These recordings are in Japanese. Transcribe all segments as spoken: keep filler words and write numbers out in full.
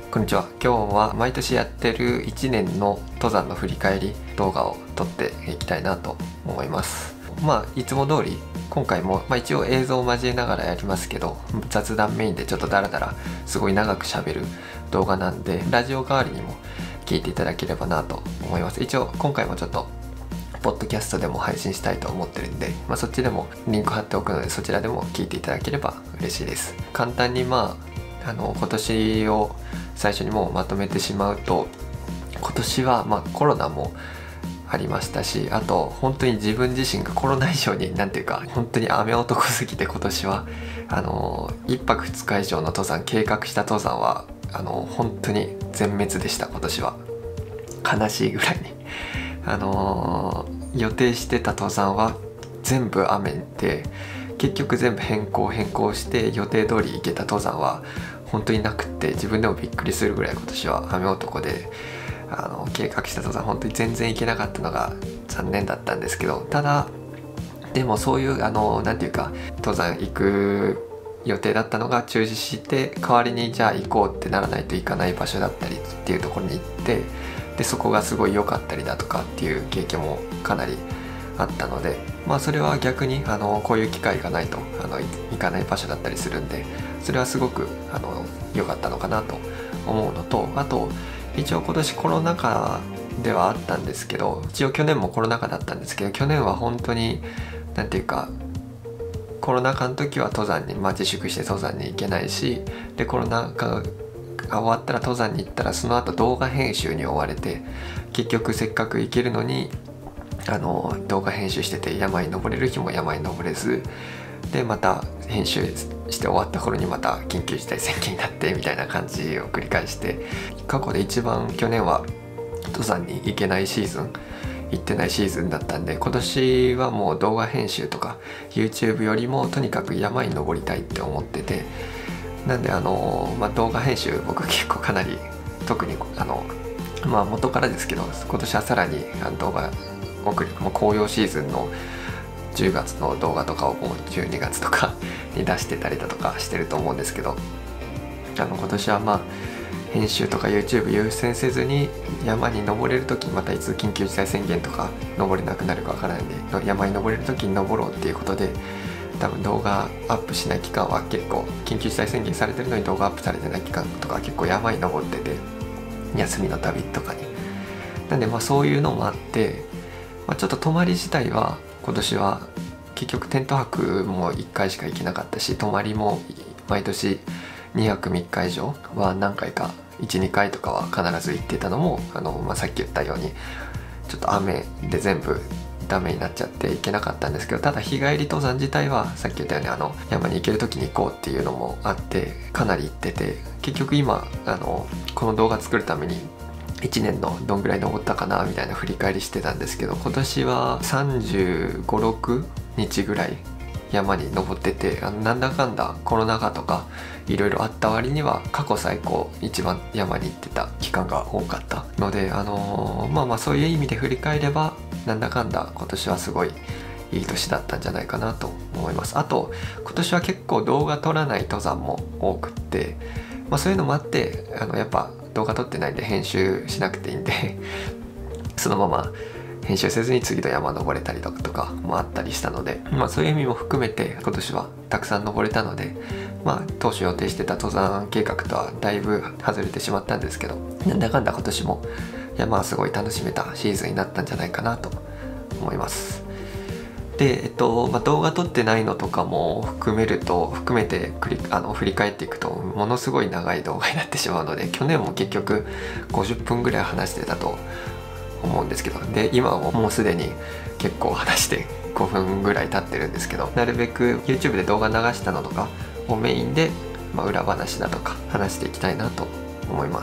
こんにちは。今日は毎年やってるいちねんの登山の振り返り動画を撮っていきたいなと思います。まあいつも通り今回も、まあ、一応映像を交えながらやりますけど、雑談メインでちょっとダラダラすごい長く喋る動画なんで、ラジオ代わりにも聞いていただければなと思います。一応今回もちょっとポッドキャストでも配信したいと思ってるんで、まあ、そっちでもリンク貼っておくので、そちらでも聞いていただければ嬉しいです。簡単にまああの今年を最初にもうまとめてしまうと、今年はまあコロナもありましたし、あと本当に自分自身がコロナ以上になんていうか本当に雨男すぎて、今年はあのいっぱくふつか以上の登山計画した登山はあの本当に全滅でした。今年は悲しいぐらいにあの予定してた登山は全部雨で、結局全部変更変更して予定通り行けた登山は本当になくって、自分でもびっくりするぐらい今年は雨男で、あの計画した登山本当に全然行けなかったのが残念だったんですけど、ただでもそういうあのなんていうか登山行く予定だったのが中止して、代わりにじゃあ行こうってならないといかない場所だったりっていうところに行って、でそこがすごい良かったりだとかっていう経験もかなりあったので、まあそれは逆にあのこういう機会がないとあの行かない場所だったりするんで、それはすごくあの良かったのかなと思うのと、あと一応今年コロナ禍ではあったんですけど、一応去年もコロナ禍だったんですけど、去年は本当になんていうかコロナ禍の時は登山に、まあ、自粛して登山に行けないし、でコロナ禍が終わったら登山に行ったらその後動画編集に追われて、結局せっかく行けるのにあの動画編集してて山に登れる日も山に登れずで、また編集して終わった頃にまた緊急事態宣言になってみたいな感じを繰り返して、過去で一番去年は登山に行けないシーズン行ってないシーズンだったんで、今年はもう動画編集とか YouTube よりもとにかく山に登りたいって思ってて、なんであの、まあ、動画編集僕結構かなり特にあのまあ元からですけど、今年はさらに動画送りもう紅葉シーズンのじゅうがつの動画とかをもうじゅうにがつとかに出してたりだとかしてると思うんですけど、あの今年はまあ編集とか YouTube 優先せずに山に登れる時、またいつ緊急事態宣言とか登れなくなるかわからないんで、山に登れる時に登ろうっていうことで、多分動画アップしない期間は結構、緊急事態宣言されてるのに動画アップされてない期間とか結構山に登ってて、休みの旅とかに。なんでまあそういうのもあって、まあ、ちょっと泊まり自体は今年は結局テント泊もいっかいしか行けなかったし、泊まりも毎年にはくみっか以上は何回かいちにかいとかは必ず行ってたのもあの、まあ、さっき言ったようにちょっと雨で全部ダメになっちゃって行けなかったんですけど、ただ日帰り登山自体はさっき言ったようにあの山に行ける時に行こうっていうのもあってかなり行ってて、結局今あのこの動画作るためにいちねんのどんぐらい登ったかなみたいな振り返りしてたんですけど、今年はさんじゅうご、ろくにちぐらい山に登ってて、あのなんだかんだコロナ禍とかいろいろあった割には過去最高一番山に行ってた期間が多かったので、あのー、まあまあそういう意味で振り返ればなんだかんだ今年はすごいいい年だったんじゃないかなと思います。あと今年は結構動画撮らない登山も多くって、まあ、そういうのもあってあのやっぱ動画撮ってないんで編集しなくていいんでそのまま編集せずに次の山登れたりとかもあったりしたので、まあそういう意味も含めて今年はたくさん登れたので、まあ当初予定してた登山計画とはだいぶ外れてしまったんですけど、なんだかんだ今年も山はすごい楽しめたシーズンになったんじゃないかなと思います。で、えっとまあ、動画撮ってないのとかも含めると含めてクリあの振り返っていくとものすごい長い動画になってしまうので、去年も結局ごじゅっぷんぐらい話してたと思うんですけど、で今はもうすでに結構話してごふんぐらい経ってるんですけど、なるべく YouTube で動画流したのとかをメインで、まあ、裏話だとか話していきたいなと思います。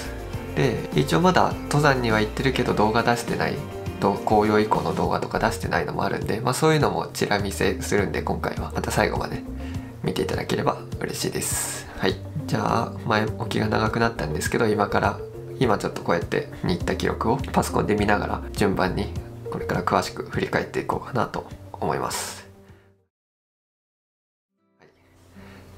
で一応まだ登山には行ってるけど動画出してない、紅葉以降の動画とか出してないのもあるんで、まあ、そういうのもチラ見せするんで、今回はまた最後まで見ていただければ嬉しいです。はい、じゃあ前置きが長くなったんですけど、今から今ちょっとこうやってに行った記録をパソコンで見ながら順番にこれから詳しく振り返っていこうかなと思います。はい、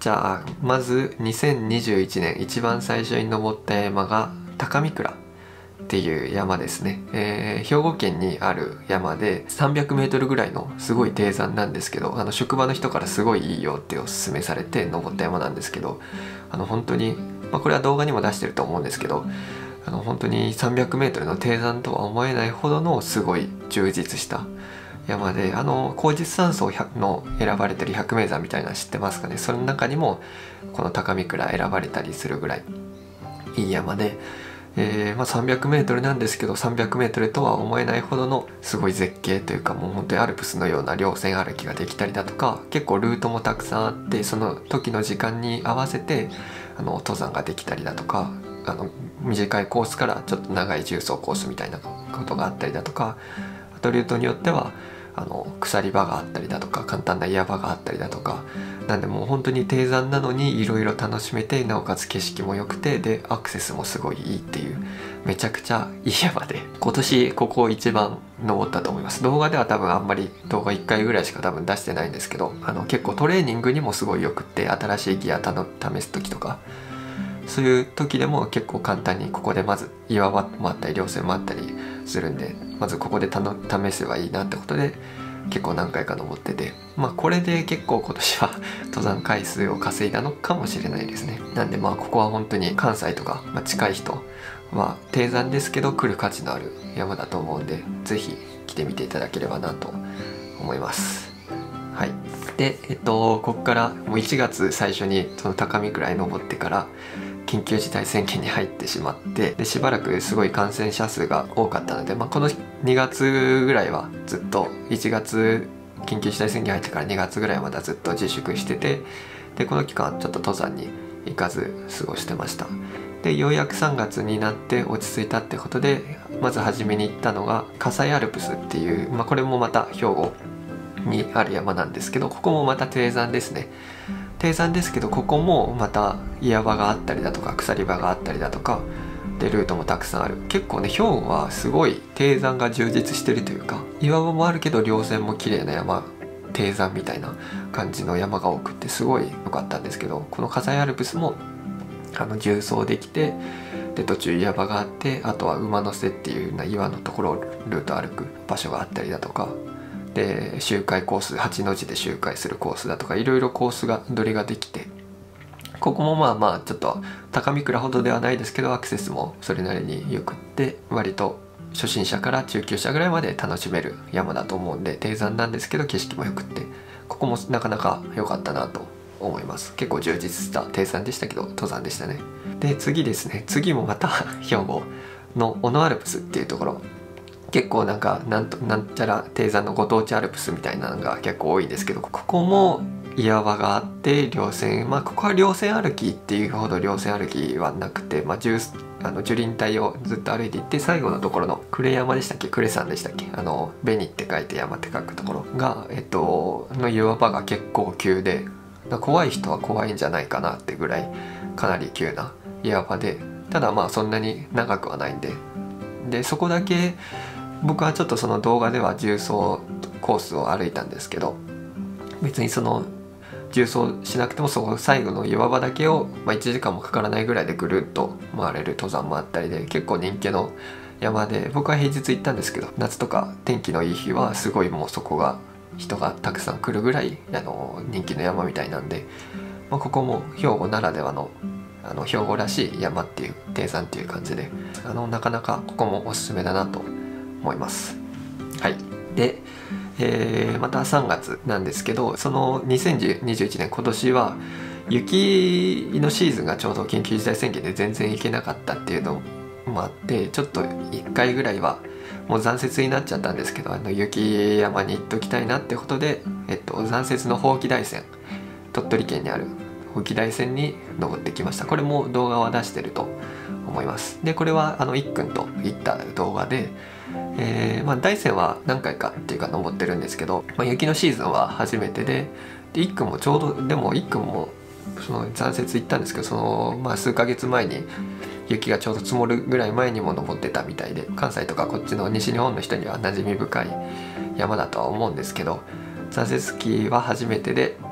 じゃあまずにせんにじゅういちねん一番最初に登った山が高見倉っていう山ですね、えー、兵庫県にある山でさんびゃくメートルぐらいのすごい低山なんですけど、あの職場の人からすごいいいよっておすすめされて登った山なんですけど、あの本当に、まあ、これは動画にも出してると思うんですけど、あの本当にさんびゃくメートルの低山とは思えないほどのすごい充実した山で、あの後日山荘の選ばれてる百名山みたいなの知ってますかね。その中にもこの高見倉選ばれたりするぐらいいい山で、えーまあ、さんびゃくメートルなんですけど、さんびゃくメートルとは思えないほどのすごい絶景というか、もう本当にアルプスのような稜線歩きができたりだとか、結構ルートもたくさんあって、その時の時間に合わせてあの登山ができたりだとか、あの短いコースからちょっと長い縦走コースみたいなことがあったりだとか、あとルートによってはあの鎖場があったりだとか、簡単な岩場があったりだとか、なんでもう本当に低山なのにいろいろ楽しめて、なおかつ景色も良くて、でアクセスもすごいいいっていう、めちゃくちゃいい山で、今年ここ一番登ったと思います。動画では多分あんまり動画いっかいぐらいしか多分出してないんですけど、あの結構トレーニングにもすごいよくって、新しいギアたの試す時とかそういう時でも結構簡単にここでまず岩場もあったり稜線もあったりするんで、まずここでたの試せばいいなってことで結構何回か登ってて、まあこれで結構今年は登山回数を稼いだのかもしれないですね。なんでまあここは本当に関西とか、まあ、近い人は低山ですけど来る価値のある山だと思うんで、是非来てみていただければなと思います。はい。で、えっと、ここからもういちがつ最初にその高見倉に登ってから緊急事態宣言に入ってしまって、でしばらくすごい感染者数が多かったので、まあ、このにがつぐらいはずっといちがつ緊急事態宣言入ってからにがつぐらいまではずっと自粛してて、でこの期間ちょっと登山に行かず過ごしてました。でようやくさんがつになって落ち着いたってことで、まず初めに行ったのが葛西アルプスっていう、まあ、これもまた兵庫にある山なんですけど、ここもまた低山ですね。低山ですけど、ここもまた岩場があったりだとか鎖場があったりだとかで、ルートもたくさんある。結構ね、兵庫はすごい低山が充実してるというか、岩場もあるけど稜線も綺麗な山、低山みたいな感じの山が多くってすごい良かったんですけど、この葛西アルプスもあの縦走できて、で途中岩場があって、あとは馬の背っていうような岩のところをルート歩く場所があったりだとかで、周回コース、八の字で周回するコースだとか、いろいろコースが取りができて、ここもまあまあちょっと高見倉ほどではないですけど、アクセスもそれなりによくって、割と初心者から中級者ぐらいまで楽しめる山だと思うんで、低山なんですけど景色もよくって、ここもなかなか良かったなと思います。結構充実した低山でしたけど登山でしたね。で次ですね、次もまた兵庫の小野アルプスっていうところ、結構なんかなんとなんちゃら低山のご当地アルプスみたいなのが結構多いんですけど、ここも岩場があって稜線、まあここは稜線歩きっていうほど稜線歩きはなくて、まあ、あの樹林帯をずっと歩いていって、最後のところの呉山でしたっけ、呉山でしたっけ、あの紅って書いて山って書くところが、えっとの岩場が結構急で、怖い人は怖いんじゃないかなってぐらいかなり急な岩場で、ただまあそんなに長くはないんで、でそこだけ僕はちょっとその動画では縦走コースを歩いたんですけど、別にその縦走しなくても、そこ最後の岩場だけを、まあ、いちじかんもかからないぐらいでぐるっと回れる登山もあったりで、結構人気の山で、僕は平日行ったんですけど、夏とか天気のいい日はすごいもうそこが人がたくさん来るぐらいあの人気の山みたいなんで、まあ、ここも兵庫ならではのあの兵庫らしい山っていう、低山っていう感じで、あのなかなかここもおすすめだなと思います。はい。で、えー、またさんがつなんですけど、そのにせんにじゅういちねん、今年は雪のシーズンがちょうど緊急事態宣言で全然行けなかったっていうのもあって、ちょっといっかいぐらいはもう残雪になっちゃったんですけど、あの雪山に行っときたいなってことで、えっと、残雪の伯耆大山、鳥取県にある伯耆大山に登ってきました。これも動画は出してると思います。でこれはあのいっくんと行った動画で、えーまあ、大山は何回かっていうか登ってるんですけど、まあ、雪のシーズンは初めてで、でいっくんもちょうど、でもいっくんもその残雪行ったんですけど、その、まあ、数ヶ月前に雪がちょうど積もるぐらい前にも登ってたみたいで、関西とかこっちの西日本の人には馴染み深い山だとは思うんですけど、残雪期は初めてで、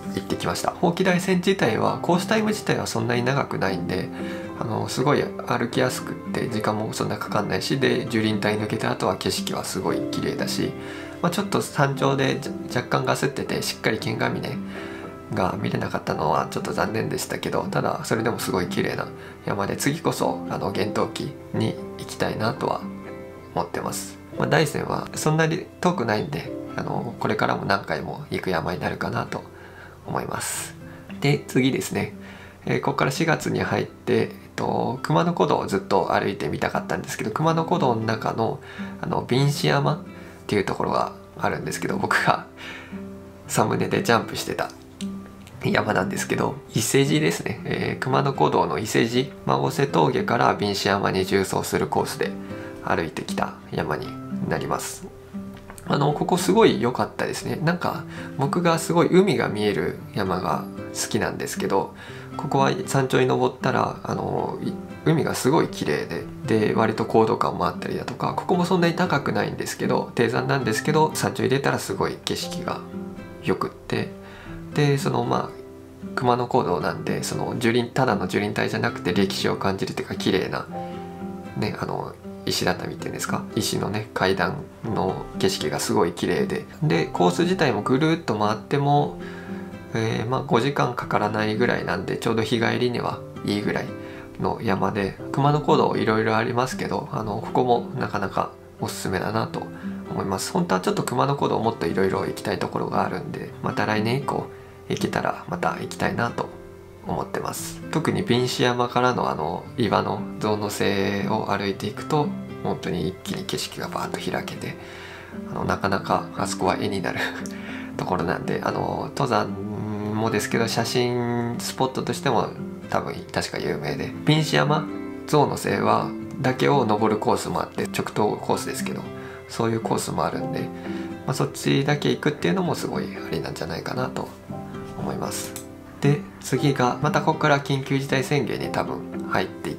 行ってきました。ほうき台線自体はコースタイム自体はそんなに長くないんで、あのすごい歩きやすくって時間もそんなかかんないし、で樹林帯抜けた後は景色はすごい綺麗だし、まあ、ちょっと山頂で若干ガスっててしっかり剣ヶ峰が見れなかったのはちょっと残念でしたけど、ただそれでもすごい綺麗な山で、次こそあの厳冬期に行きたいなとは思ってます。まあ、大山はそんなに遠くないんで、あのこれからも何回も行く山になるかなと思います。で次ですね、えー、ここからしがつに入って、えっと、熊野古道をずっと歩いてみたかったんですけど、熊野古道の中のあの瓶子山っていうところがあるんですけど、僕がサムネでジャンプしてた山なんですけど、伊勢路ですね、えー、熊野古道の伊勢路孫瀬峠から瓶子山に縦走するコースで歩いてきた山になります。あのここすごい良かったですね。なんか僕がすごい海が見える山が好きなんですけど、ここは山頂に登ったらあの海がすごい綺麗で、で割と高度感もあったりだとか、ここもそんなに高くないんですけど、低山なんですけど山頂に出たらすごい景色がよくって、でそのまあ熊野古道なんで、その樹林ただの樹林帯じゃなくて歴史を感じるというか、綺麗なね、あの石畳っていうんですか、石のね階段の景色がすごい綺麗で、でコース自体もぐるっと回っても、えー、まあごじかんかからないぐらいなんで、ちょうど日帰りにはいいぐらいの山で、熊野古道いろいろありますけど、あのここもなかなかおすすめだなと思います。本当はちょっと熊野古道もっといろいろ行きたいところがあるんで、また来年以降行けたらまた行きたいなと思ってます。特に瓶子山からのあの岩の象の背を歩いていくと、本当に一気に景色がバーッと開けて、あのなかなかあそこは絵になるところなんで、あの登山もですけど写真スポットとしても多分確か有名で、瓶子山象の背はだけを登るコースもあって、直登コースですけどそういうコースもあるんで、まあ、そっちだけ行くっていうのもすごいありなんじゃないかなと思います。で次がまたここから緊急事態宣言に多分入っていって、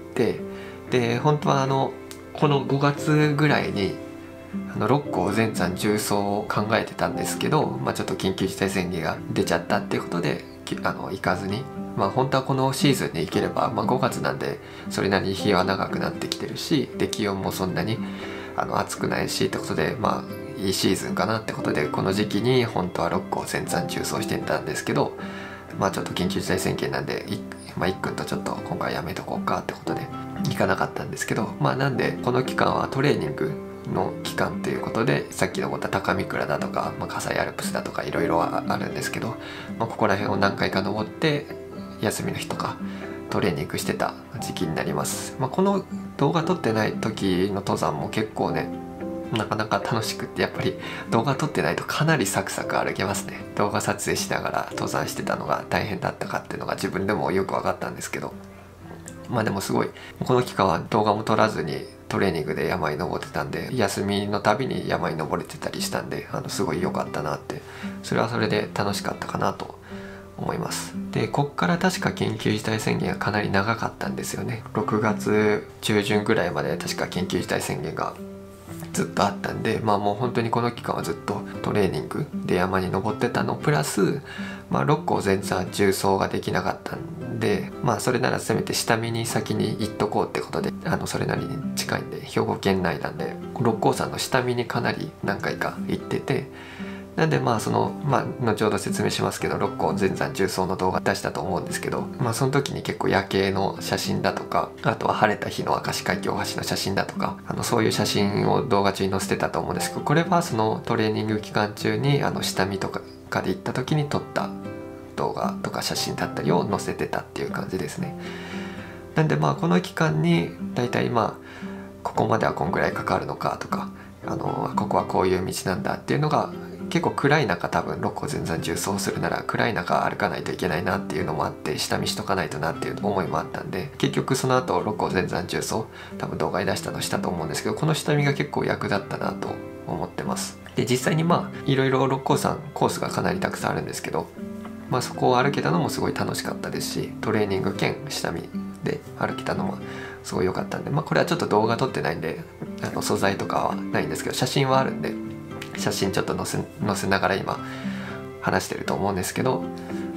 で本当はあのこのごがつぐらいにあの六甲全山縦走を考えてたんですけど、まあ、ちょっと緊急事態宣言が出ちゃったっていうことであの行かずに、まあ本当はこのシーズンに行ければ、まあ、ごがつなんでそれなりに日は長くなってきてるし、で気温もそんなにあの暑くないしってことで、まあいいシーズンかなってことで、この時期に本当は六甲全山縦走してたんですけど、まあちょっと緊急事態宣言なんで、いまあ、いっくんとちょっと今回やめとこうかってことで行かなかったんですけど、まあなんでこの期間はトレーニングの期間ということで、さっきのこと高見倉だとか、まあ、葛西アルプスだとかいろいろあるんですけど、まあ、ここら辺を何回か登って休みの日とかトレーニングしてた時期になります。まあ、この動画撮ってない時の登山も結構ねなかなか楽しくって、やっぱり動画撮ってないとかなりサクサク歩けますね。動画撮影しながら登山してたのが大変だったかっていうのが自分でもよく分かったんですけど、まあでもすごいこの期間は動画も撮らずにトレーニングで山に登ってたんで、休みのたびに山に登れてたりしたんで、あのすごい良かったなって、それはそれで楽しかったかなと思います。でこっから確か緊急事態宣言がかなり長かったんですよね。ろくがつ中旬ぐらいまで確か緊急事態宣言がずっとあったんで、まあもう本当にこの期間はずっとトレーニングで山に登ってたのプラス、まあ、六甲全山縦走ができなかったんで、まあそれならせめて下見に先に行っとこうってことで、あのそれなりに近いんで兵庫県内なんで六甲山の下見にかなり何回か行ってて、なんでまあそのまあ後ほど説明しますけど、六甲全山縦走の動画出したと思うんですけど、まあその時に結構夜景の写真だとか、あとは晴れた日の明石海峡大橋の写真だとか、あのそういう写真を動画中に載せてたと思うんですけど、これはそのトレーニング期間中にあの下見とかで行った時に撮った動画とか写真だったりを載せてたっていう感じですね。なんでまあこの期間にだいたいまあここまではこんぐらいかかるのかとか、あのここはこういう道なんだっていうのが結構暗い中、多分六甲全山縦走するなら暗い中歩かないといけないなっていうのもあって、下見しとかないとなっていう思いもあったんで、結局その後六甲全山縦走多分動画に出したのしたと思うんですけど、この下見が結構役立ったなと思ってます。で実際にまあいろいろ六甲山コースがかなりたくさんあるんですけど、まあそこを歩けたのもすごい楽しかったですし、トレーニング兼下見で歩けたのもすごい良かったんで、まあこれはちょっと動画撮ってないんであの素材とかはないんですけど、写真はあるんで写真ちょっと載せ載せながら今話してると思うんですけど、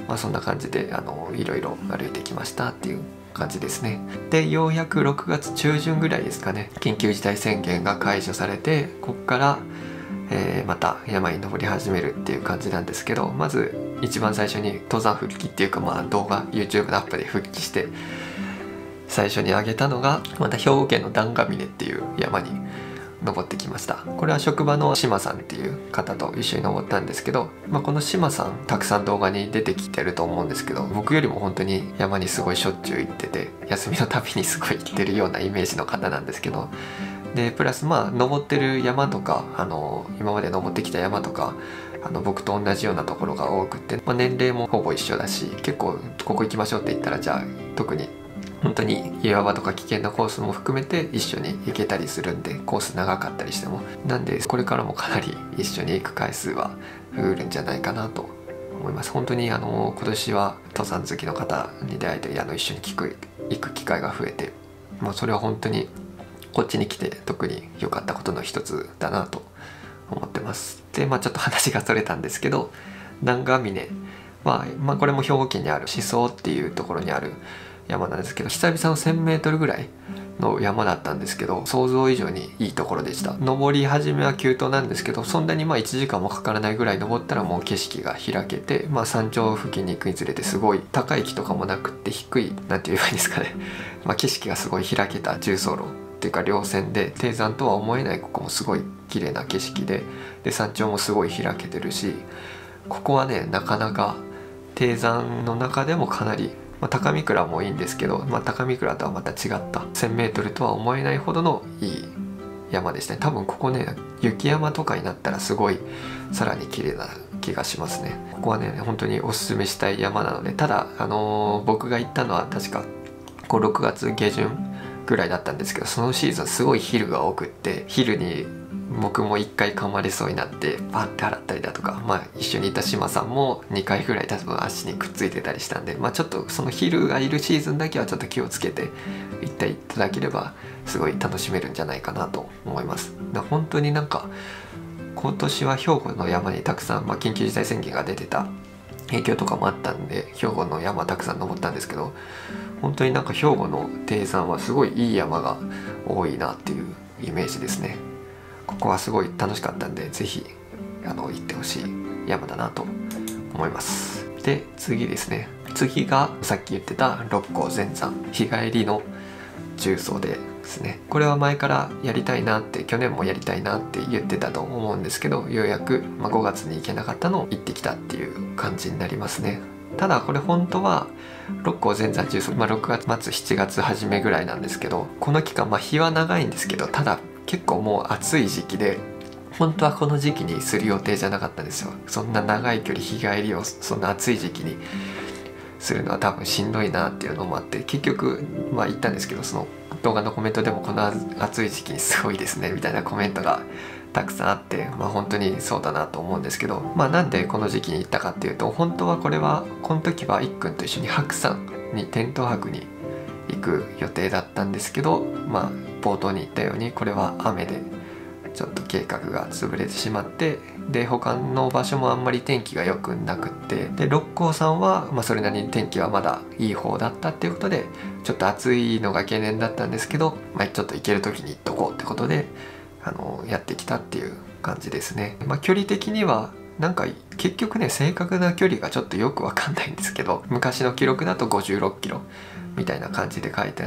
まあ、そんな感じであのいろいろ歩いてきましたっていう感じですね。でようやくろくがつ中旬ぐらいですかね、緊急事態宣言が解除されて、こっから、えー、また山に登り始めるっていう感じなんですけど、まず一番最初に登山復帰っていうか、まあ動画 YouTube のアップで復帰して最初に上げたのが、また兵庫県の段ヶ峰っていう山に登ってきました。これは職場の島さんっていう方と一緒に登ったんですけど、まあ、この島さんたくさん動画に出てきてると思うんですけど、僕よりも本当に山にすごいしょっちゅう行ってて、休みのたびにすごい行ってるようなイメージの方なんですけど、でプラスまあ登ってる山とか、あの今まで登ってきた山とか、あの僕と同じようなところが多くて、まあ、年齢もほぼ一緒だし、結構ここ行きましょうって言ったら、じゃあ特に本当に岩場とか危険なコースも含めて一緒に行けたりするんで、コース長かったりしても、なんでこれからもかなり一緒に行く回数は増えるんじゃないかなと思います。本当にあの今年は登山好きの方に出会えて、あの一緒に聞く行く機会が増えて、まあ、それは本当にこっちに来て特に良かったことの一つだなと思ってます。でまあちょっと話がそれたんですけど、段ヶ峰は、まあ、これも兵庫県にある宍粟っていうところにある山なんですけど、久々の せんメートル ぐらいの山だったんですけど、想像以上にいいところでした。登り始めは急登なんですけど、そんなにまあいちじかんもかからないぐらい登ったらもう景色が開けて、まあ、山頂付近に行くにつれてすごい高い木とかもなくって、低いなんて言えばいいんですかねまあ景色がすごい開けた重走路っていうか稜線で、低山とは思えない、ここもすごい綺麗な景色で、で山頂もすごい開けてるし、ここはねなかなか低山の中でもかなり、まあ、高見倉もいいんですけど、まあ、高見倉とはまた違った せんメートル とは思えないほどのいい山でしたね。多分ここね雪山とかになったらすごいさらに綺麗な気がしますね。ここはね本当におすすめしたい山なので、ただあのー、僕が行ったのは確かこうろくがつ下旬ぐらいだったんですけど、そのシーズンすごいヒルが多くって、ヒルに僕もいっかい噛まれそうになってパッて払ったりだとか、まあ一緒にいた島さんもにかいぐらい多分足にくっついてたりしたんで、まあちょっとそのヒルがいるシーズンだけはちょっと気をつけて行っていただければすごい楽しめるんじゃないかなと思います。本当になんか今年は兵庫の山にたくさん、まあ、緊急事態宣言が出てた影響とかもあったんで、兵庫の山たくさん登ったんですけど、本当になんか兵庫の低山はすごいいい山が多いなっていうイメージですね。ここはすごい楽しかったんで、ぜひあの行ってほしい山だなと思います。で次ですね、次がさっき言ってた六甲全山日帰りの重走でですね、これは前からやりたいなって、去年もやりたいなって言ってたと思うんですけど、ようやく、まあ、ごがつに行けなかったのを行ってきたっていう感じになりますね。ただこれ本当は六甲全山重走、まあ、ろくがつまつしちがつ初めぐらいなんですけど、この期間、まあ、日は長いんですけど、ただ結構もう暑い時期で、本当はこの時期にする予定じゃなかったんですよ。そんな長い距離日帰りをそんな暑い時期にするのは多分しんどいなっていうのもあって、結局まあ言ったんですけど、その動画のコメントでもこの暑い時期にすごいですねみたいなコメントがたくさんあって、まあ本当にそうだなと思うんですけど、まあなんでこの時期に行ったかっていうと、本当はこれはこの時はいっくんと一緒に白山にテント泊に行く予定だったんですけど、まあ冒頭に言ったようにこれは雨でちょっと計画が潰れてしまって、で他の場所もあんまり天気が良くなくって、で六甲山は、まあ、それなりに天気はまだいい方だったっていうことで、ちょっと暑いのが懸念だったんですけど、まあ、ちょっと行ける時に行っとこうってことであのやってきたっていう感じですね。まあ、距離的にはなんか結局ね正確な距離がちょっとよくわかんないんですけど、昔の記録だとごじゅうろっキロみたいな感じで書いてあって、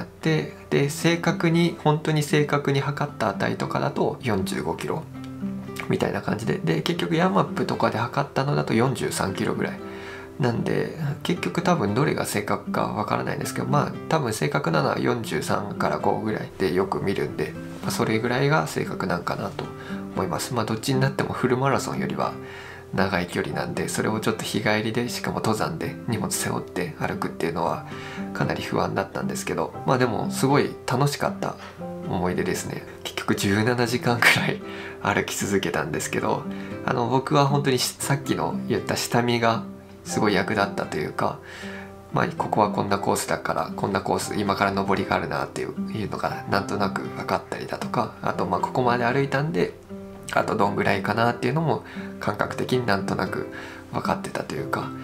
で正確に本当に正確に測った値とかだとよんじゅうごキロみたいな感じで、で結局ヤマップとかで測ったのだとよんじゅうさんキロぐらいなんで、結局多分どれが正確かわからないんですけど、まあ多分正確なのはよんじゅうさんからごぐらいでよく見るんで、まあ、それぐらいが正確なんかなと思います。まあどっちになってもフルマラソンよりは長い距離なんで、それをちょっと日帰りでしかも登山で荷物背負って歩くっていうのはかなり不安だったんですけど、まあでもすごい楽しかった思い出ですね。結局じゅうななじかんくらい歩き続けたんですけど、あの僕は本当にさっきの言った下見がすごい役立ったというか、まあここはこんなコースだからこんなコース今から登りがあるなっていうのがなんとなく分かったりだとか、あとまあここまで歩いたんであとどんぐらいかなっていうのも感覚的になんとなく分かってたというか、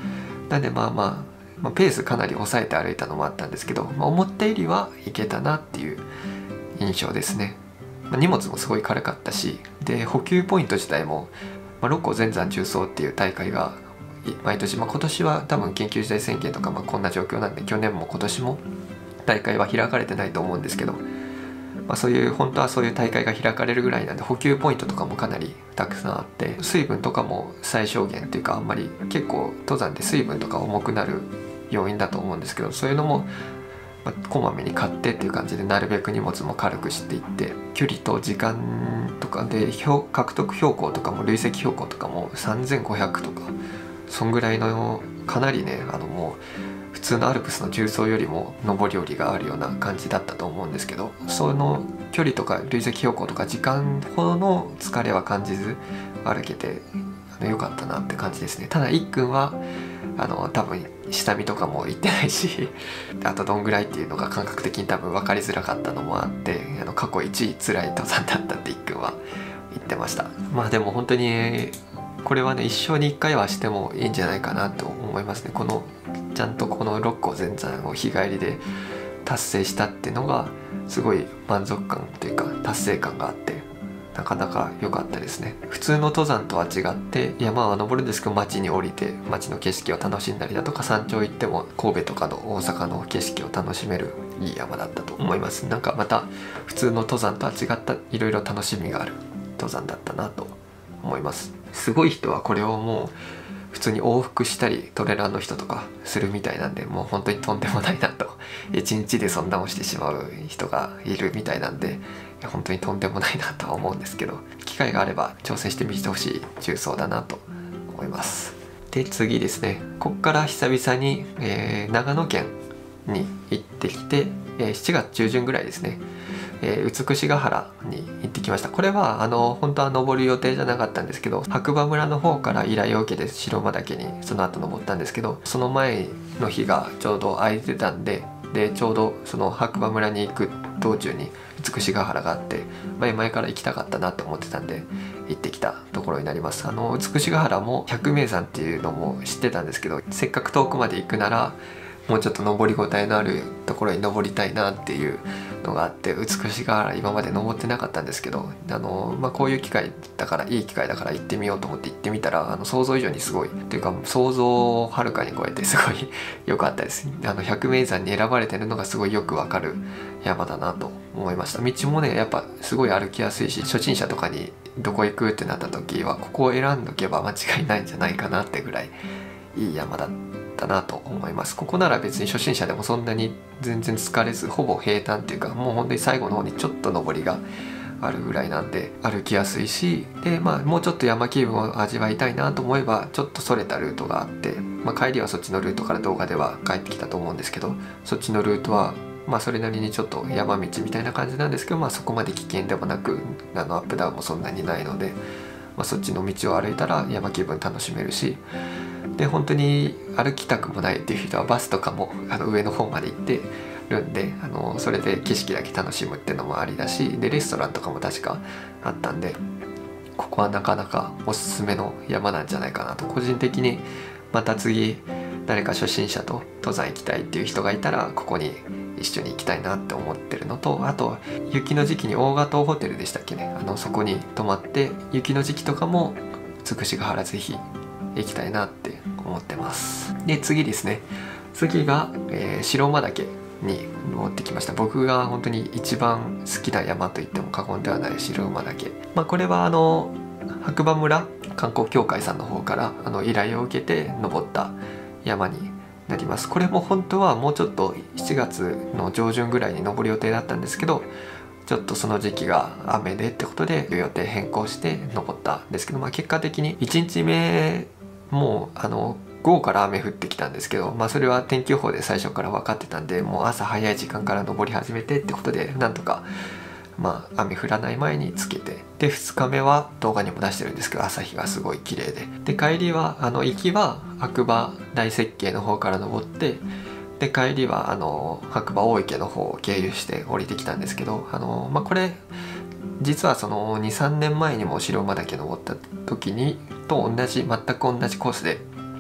なんでまあまあ、まあ、ペースかなり抑えて歩いたのもあったんですけど、まあ、思ったよりはいけたなっていう印象ですね。まあ、荷物もすごい軽かったし、で補給ポイント自体も、まあ、六甲全山縦走っていう大会が毎年、まあ、今年は多分緊急事態宣言とか、まあ、こんな状況なんで去年も今年も大会は開かれてないと思うんですけど、まあ、そういう本当はそういう大会が開かれるぐらいなんで補給ポイントとかもかなりたくさんあって、水分とかも最小限っていうか、あんまり結構登山で水分とか重くなる要因だと思うんですけど、そういうのもまあ、こまめに買ってっていう感じで、なるべく荷物も軽くしていって、距離と時間とかで獲得標高とかも累積標高とかもさんぜんごひゃくとか、そんぐらいのかなりね、あのもう普通のアルプスの縦走よりも上り下りがあるような感じだったと思うんですけど、その距離とか累積標高とか時間ほどの疲れは感じず歩けて良かったなって感じですね。ただいっくんはあの多分下見とかも行ってないし、あとどんぐらいっていうのが感覚的に多分分かりづらかったのもあって、あの過去いちい辛い登山だったっていっくんは言ってました。まあでも本当にこれはね、一生にいっかいはしてもいいんじゃないかなと思いますね。このちゃんとこの六甲全山を日帰りで達成したっていうのがすごい満足感というか達成感があって、なかなか良かったですね。普通の登山とは違って山は登るんですけど、町に降りて町の景色を楽しんだりだとか、山頂行っても神戸とかの大阪の景色を楽しめるいい山だったと思います。なんかまた普通の登山とは違ったいろいろ楽しみがある登山だったなと思います。すごい人はこれをもう普通に往復したりトレランの人とかするみたいなんで、もう本当にとんでもないなと、一日でそんなをしてしまう人がいるみたいなんで、本当にとんでもないなとは思うんですけど、機会があれば挑戦してみてほしい縦走だなと思います。で次ですね、ここから久々に、えー、長野県に行ってきて、えー、しちがつ中旬ぐらいですね、えー、美ヶ原に行ってきました。これはあの本当は登る予定じゃなかったんですけど、白馬村の方から依頼を受けて白馬岳にその後登ったんですけど、その前の日がちょうど空いてたんで、でちょうどその白馬村に行く道中に美ヶ原があって、前々から行きたかったなと思ってたんで行ってきたところになります。あの美ヶ原も百名山っていうのも知ってたんですけど、せっかく遠くまで行くならもうちょっと登りごたえのあるところに登りたいなっていうのがあって、美ヶ原今まで登ってなかったんですけど、あの、まあ、こういう機会だからいい機会だから行ってみようと思って行ってみたら、あの想像以上にすごいというか想像をはるかに超えてすごい良かったです。あの百名山に選ばれてるのがすごいよくわかる山だなと思いました。道もねやっぱすごい歩きやすいし、初心者とかにどこ行くってなった時はここを選んどけば間違いないんじゃないかなってぐらいいい山だったなと思います。ここなら別に初心者でもそんなに全然疲れず、ほぼ平坦っていうか、もう本当に最後の方にちょっと登りがあるぐらいなんで歩きやすいし、でまあもうちょっと山気分を味わいたいなと思えばちょっとそれたルートがあって、まあ、帰りはそっちのルートから動画では帰ってきたと思うんですけど、そっちのルートはまあそれなりにちょっと山道みたいな感じなんですけど、まあそこまで危険でもなく、あのアップダウンもそんなにないので、まあ、そっちの道を歩いたら山気分楽しめるし、で本当に歩きたくもないっていう人はバスとかもあの上の方まで行ってるんで、あのそれで景色だけ楽しむっていうのもありだし、でレストランとかも確かあったんで、ここはなかなかおすすめの山なんじゃないかなと個人的に。また次誰か初心者と登山行きたいっていう人がいたらここに一緒に行きたいなって思ってるのと、あと雪の時期に大賀島ホテルでしたっけね、あのそこに泊まって雪の時期とかも美ヶ原ぜひ行きたいなって思ってます。で次ですね、次が、えー、白馬岳に登ってきました。僕が本当に一番好きな山といっても過言ではない白馬岳、まあ、これはあの白馬村観光協会さんの方からあの依頼を受けて登った山になります。これも本当はもうちょっとしちがつの上旬ぐらいに登る予定だったんですけど、ちょっとその時期が雨でってことで予定変更して登ったんですけど、まあ、結果的にいちにちめもうあの午後から雨降ってきたんですけど、まあ、それは天気予報で最初から分かってたんで、もう朝早い時間から登り始めてってことでなんとかまあ雨降らない前につけて、でふつかめは動画にも出してるんですけど朝日がすごい綺麗で、で帰りはあの行きは白馬大雪渓の方から登って、で帰りはあの白馬大池の方を経由して降りてきたんですけど、あの、まあ、これ実はそのにさんねんまえにも白馬岳登った時にと同じ全く同じコースで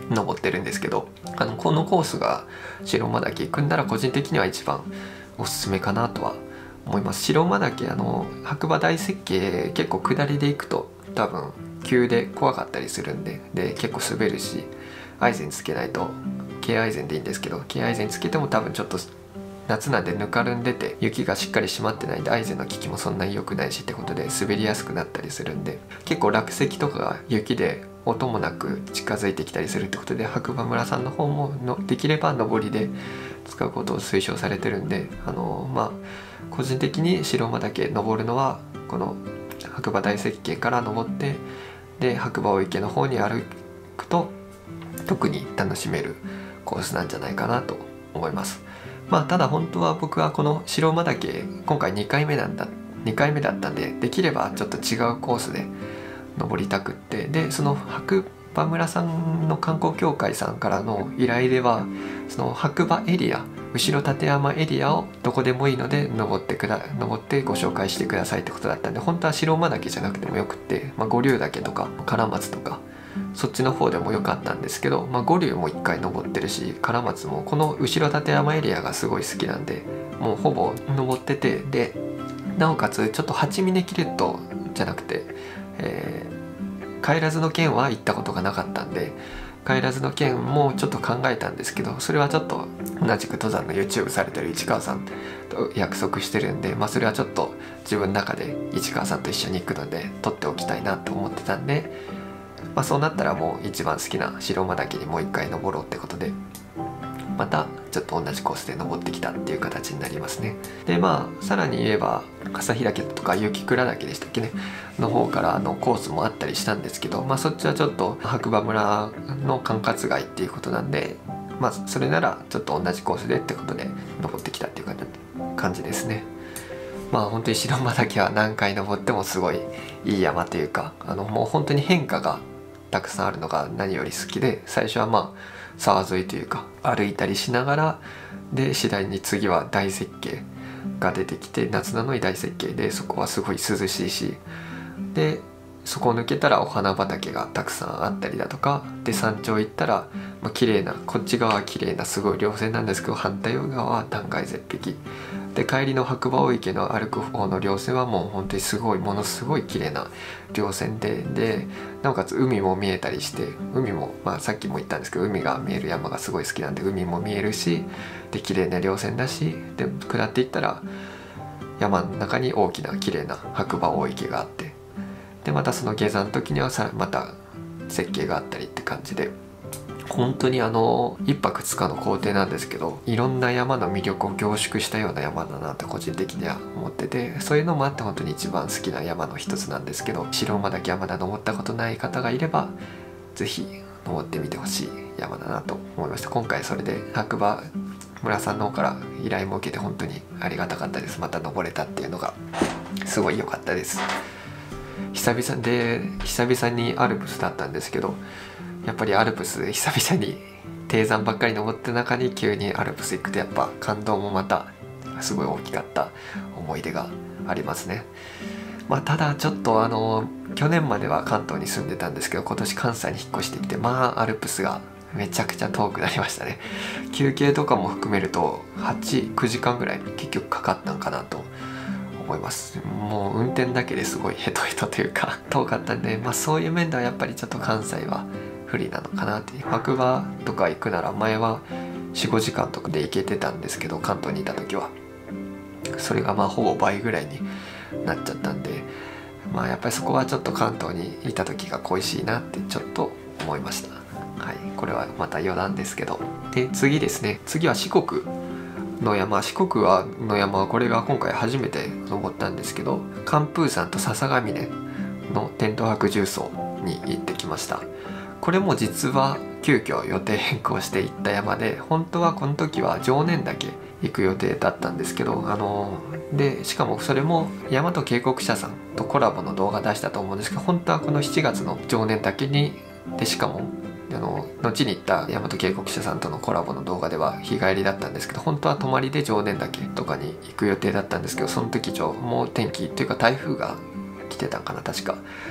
登ってるんですけど、あのこのコースが白馬岳行くんなら個人的には一番おすすめかなとは思います。白馬岳、あの白馬大雪渓結構下りで行くと多分急で怖かったりするんで、で結構滑るし、アイゼンつけないと、軽アイゼンでいいんですけど、軽アイゼンつけても多分ちょっと夏なんでぬかるんでて雪がしっかり締まってないんで、アイゼンの効きもそんなに良くないしってことで滑りやすくなったりするんで、結構落石とかが雪で音もなく近づいてきたりするってことで、白馬村さんの方ものできれば上りで使うことを推奨されてるんで、あのまあ個人的に白馬岳登るのはこの白馬大雪渓から登って、で白馬大池の方に歩くと特に楽しめるコースなんじゃないかなと思います。まあただ本当は僕はこの白馬岳今回にかいめなんだにかいめだったんで、できればちょっと違うコースで登りたくって、でその白馬村さんの観光協会さんからの依頼では、その白馬エリア、後ろ立山エリアをどこでもいいので登ってくだ登ってご紹介してくださいってことだったんで、本当は白馬岳じゃなくてもよくって、まあ、五竜岳とか唐松とかそっちの方でもよかったんですけど、まあ、五竜もいっかい登ってるし、唐松もこの後ろ立山エリアがすごい好きなんで、もうほぼ登ってて、でなおかつちょっと八峰キレットじゃなくて、えー、帰らずの県は行ったことがなかったんで、帰らずの県もちょっと考えたんですけど、それはちょっと同じく登山の YouTube されてる市川さんと約束してるんで、まあそれはちょっと自分の中で市川さんと一緒に行くので撮っておきたいなと思ってたんで、まあそうなったらもう一番好きな白馬岳にもう一回登ろうってことで、またちょっと同じコースで登ってきたっていう形になりますね。でまあさらに言えば旭岳とか雪倉岳でしたっけねの方からのコースもあったりしたんですけど、まあそっちはちょっと白馬村の管轄外っていうことなんで、まあそれならちょっと同じコースでってことで登ってきたっていう感じですね。まあ本当に白馬岳は何回登ってもすごいいい山というか、あのもう本当に変化がたくさんあるのが何より好きで、最初はまあ沢沿いというか歩いたりしながら、で次第に次は大雪渓が出てきて、夏なのに大雪渓でそこはすごい涼しいし、でそこを抜けたらお花畑がたくさんあったりだとかで、山頂行ったら、まあ、綺麗なこっち側は綺麗なすごい稜線なんですけど、反対側は断崖絶壁で、帰りの白馬大池の歩く方の稜線はもう本当にすごいものすごい綺麗な稜線で、でなおかつ海も見えたりして、海も、まあ、さっきも言ったんですけど海が見える山がすごい好きなんで、海も見えるし、で綺麗な稜線だし、で下っていったら山の中に大きな綺麗な白馬大池があって、でまたその下山の時にはさまた雪渓があったりって感じで、本当にあのいっぱくふつかの行程なんですけど、いろんな山の魅力を凝縮したような山だなと個人的には思ってて、そういうのもあって本当に一番好きな山の一つなんですけど、白馬岳はまだ登ったことない方がいれば是非登ってみてほしい山だなと思いました。今回それで白馬村さんの方から依頼も受けて本当にありがたかったです。また登れたっていうのがすごい良かったです。久々で久々にアルプスだったんですけど、やっぱりアルプス久々に低山ばっかり登って中に急にアルプス行くとやっぱ感動もまたすごい大きかった思い出がありますね。まあただちょっとあの去年までは関東に住んでたんですけど、今年関西に引っ越してきて、まあアルプスがめちゃくちゃ遠くなりましたね。休憩とかも含めるとはち、きゅうじかんぐらい結局かかったんかなと思います。もう運転だけですごいヘトヘトというか遠かったんで、まあそういう面ではやっぱりちょっと関西は不利なのかなっていう。白馬とか行くなら前はよん、ごじかんとかで行けてたんですけど、関東にいた時はそれがまあほぼ倍ぐらいになっちゃったんで、まあやっぱりそこはちょっと関東にいた時が恋しいなってちょっと思いました。はい、これはまた余談ですけど、で次ですね、次は四国の山。四国はの山はこれが今回初めて登ったんですけど、寒風山と笹ヶ峰のテント泊重曹に行ってきました。これも実は急遽予定変更して行った山で、本当はこの時は常念岳行く予定だったんですけど、あのでしかもそれも大和渓谷社さんとコラボの動画出したと思うんですけど、本当はこのしちがつの常念岳にで、しかもあの後に行った大和渓谷社さんとのコラボの動画では日帰りだったんですけど、本当は泊まりで常念岳とかに行く予定だったんですけど、その時もう天気というか台風が来てたんかな確か。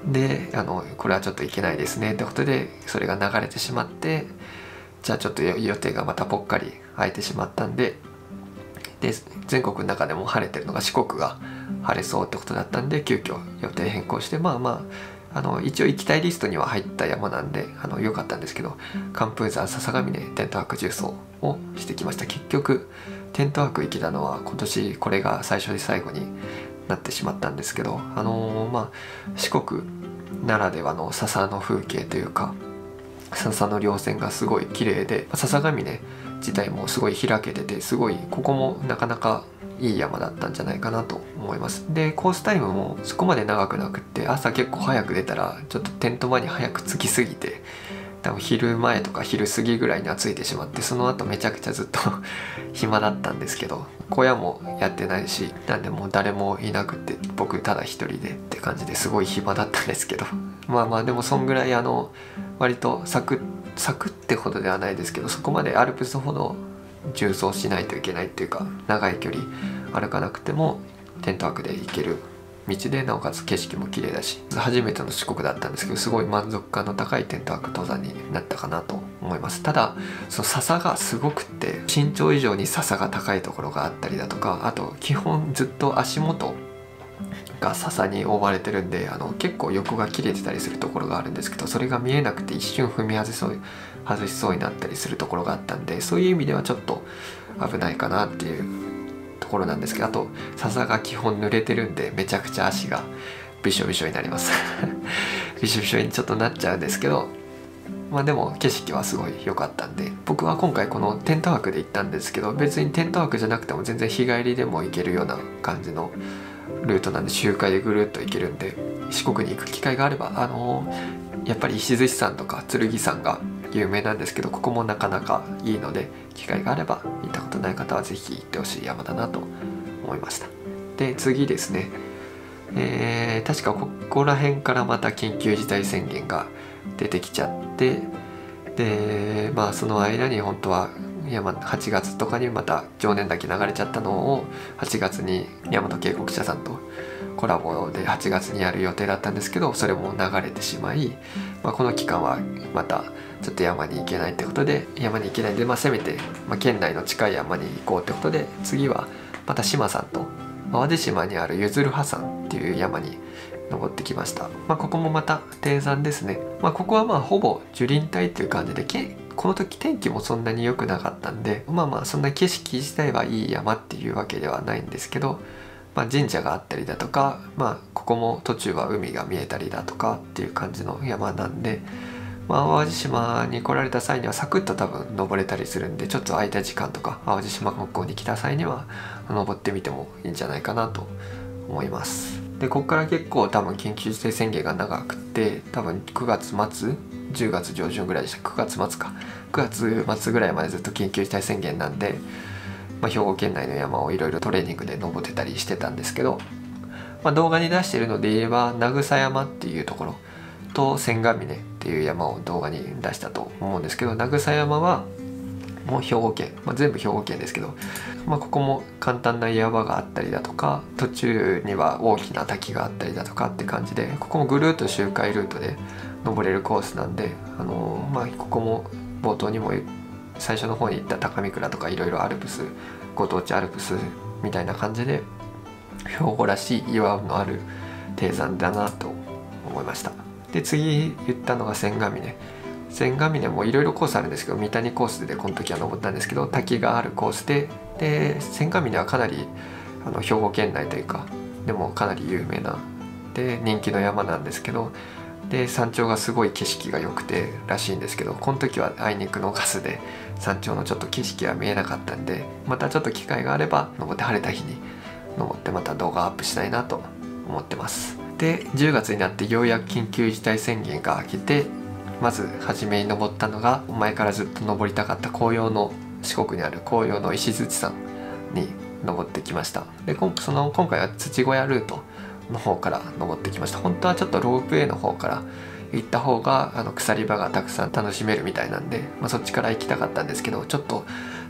であのこれはちょっといけないですねってことでそれが流れてしまって、じゃあちょっと予定がまたぽっかり空いてしまったんで、で全国の中でも晴れてるのが四国が晴れそうってことだったんで急遽予定変更して、まあまああの一応行きたいリストには入った山なんであの良かったんですけど、寒風山笹ヶ峰テント泊重走をしてきました。結局テント泊行けたのは今年これが最初で最後になってしまったんですけど、あのー、まあ四国ならではの笹の風景というか笹の稜線がすごい綺麗で、笹ヶ峰自体もすごい開けてて、すごいここもなかなかいい山だったんじゃないかなと思います。でコースタイムもそこまで長くなくって、朝結構早く出たらちょっとテント間に早く着きすぎて、多分昼前とか昼過ぎぐらいには着いてしまって、その後めちゃくちゃずっと暇だったんですけど、小屋もやってないし、なんでもう誰もいなくて僕ただ一人でって感じですごい暇だったんですけど、まあまあでもそんぐらいあの割とサクッサクってほどではないですけど、そこまでアルプスほど縦走しないといけないっていうか、長い距離歩かなくてもテント泊で行ける道で、なおかつ景色も綺麗だし、初めての四国だったんですけど、すごい満足感の高いテント泊登山になったかなと思います。ただその笹がすごくって、身長以上に笹が高いところがあったりだとか、あと基本ずっと足元が笹に覆われてるんで、あの結構横が切れてたりするところがあるんですけど、それが見えなくて一瞬踏み外そう外しそうになったりするところがあったんで、そういう意味ではちょっと危ないかなっていうところなんですけど、あと笹が基本濡れてるんでめちゃくちゃ足がびしょびしょになりますびしょびしょにちょっとなっちゃうんですけど、まあでも景色はすごい良かったんで、僕は今回このテント泊で行ったんですけど、別にテント泊じゃなくても全然日帰りでも行けるような感じのルートなんで、周回でぐるっと行けるんで、四国に行く機会があれば、あのー、やっぱり石鎚山とか剣山が有名なんですけど、ここもなかなかいいので、機会があれば行ったことない方はぜひ行ってほしい山だなと思いました。で次ですね、えー、確かここら辺からまた緊急事態宣言が出てきちゃって、でまあその間に本当はいやまあはちがつとかにまた常念岳流れちゃったのをはちがつに大和渓谷社さんとコラボではちがつにやる予定だったんですけど、それも流れてしまい、まあ、この期間はまたちょっと山に行けないってことで、山に行けないんで、まあ、せめて、まあ、県内の近い山に行こうってことで、次はまた志麻さんと淡路島にあるゆずるは山っていう山に登ってきました。まあ、ここもまた低山ですね。まあ、ここはまあほぼ樹林帯っていう感じで、この時天気もそんなに良くなかったんで、まあまあそんな景色自体はいい山っていうわけではないんですけど、まあ、神社があったりだとか、まあここも途中は海が見えたりだとかっていう感じの山なんで、まあ、淡路島に来られた際にはサクッと多分登れたりするんで、ちょっと空いた時間とか淡路島学校に来た際には登ってみてもいいんじゃないかなと思います。でここから結構多分緊急事態宣言が長くて、多分くがつ末じゅうがつ上旬ぐらいでした。くがつ末かくがつ末ぐらいまでずっと緊急事態宣言なんで、まあ、兵庫県内の山をいろいろトレーニングで登ってたりしてたんですけど、まあ、動画に出してるので言えば名草山っていうところと千ヶ峰っていう山を動画に出したと思うんですけど、名草山はもう兵庫県、まあ、全部兵庫県ですけど、まあ、ここも簡単な岩場があったりだとか、途中には大きな滝があったりだとかって感じで、ここもぐるっと周回ルートで登れるコースなんで、あのー、まあここも冒頭にも最初の方に行った高見倉とかいろいろアルプス、ご当地アルプスみたいな感じで兵庫らしい岩のある低山だなと思いました。で次言ったのが千ヶ峰。千ヶ峰もいろいろコースあるんですけど、三谷コースでこの時は登ったんですけど、滝があるコースで、で千ヶ峰はかなりあの兵庫県内というかでもかなり有名なで人気の山なんですけど、で山頂がすごい景色が良くてらしいんですけど、この時はあいにくのガスで山頂のちょっと景色は見えなかったんで、またちょっと機会があれば登って晴れた日に登ってまた動画アップしたいなと思ってます。でじゅうがつになってようやく緊急事態宣言が明けて、まず初めに登ったのが前からずっと登りたかった紅葉の四国にある紅葉の石鎚山に登ってきました。でその今回は土小屋ルートの方から登ってきました。本当はちょっとロープウェイの方から行った方があの鎖場がたくさん楽しめるみたいなんで、まあ、そっちから行きたかったんですけど、ちょっと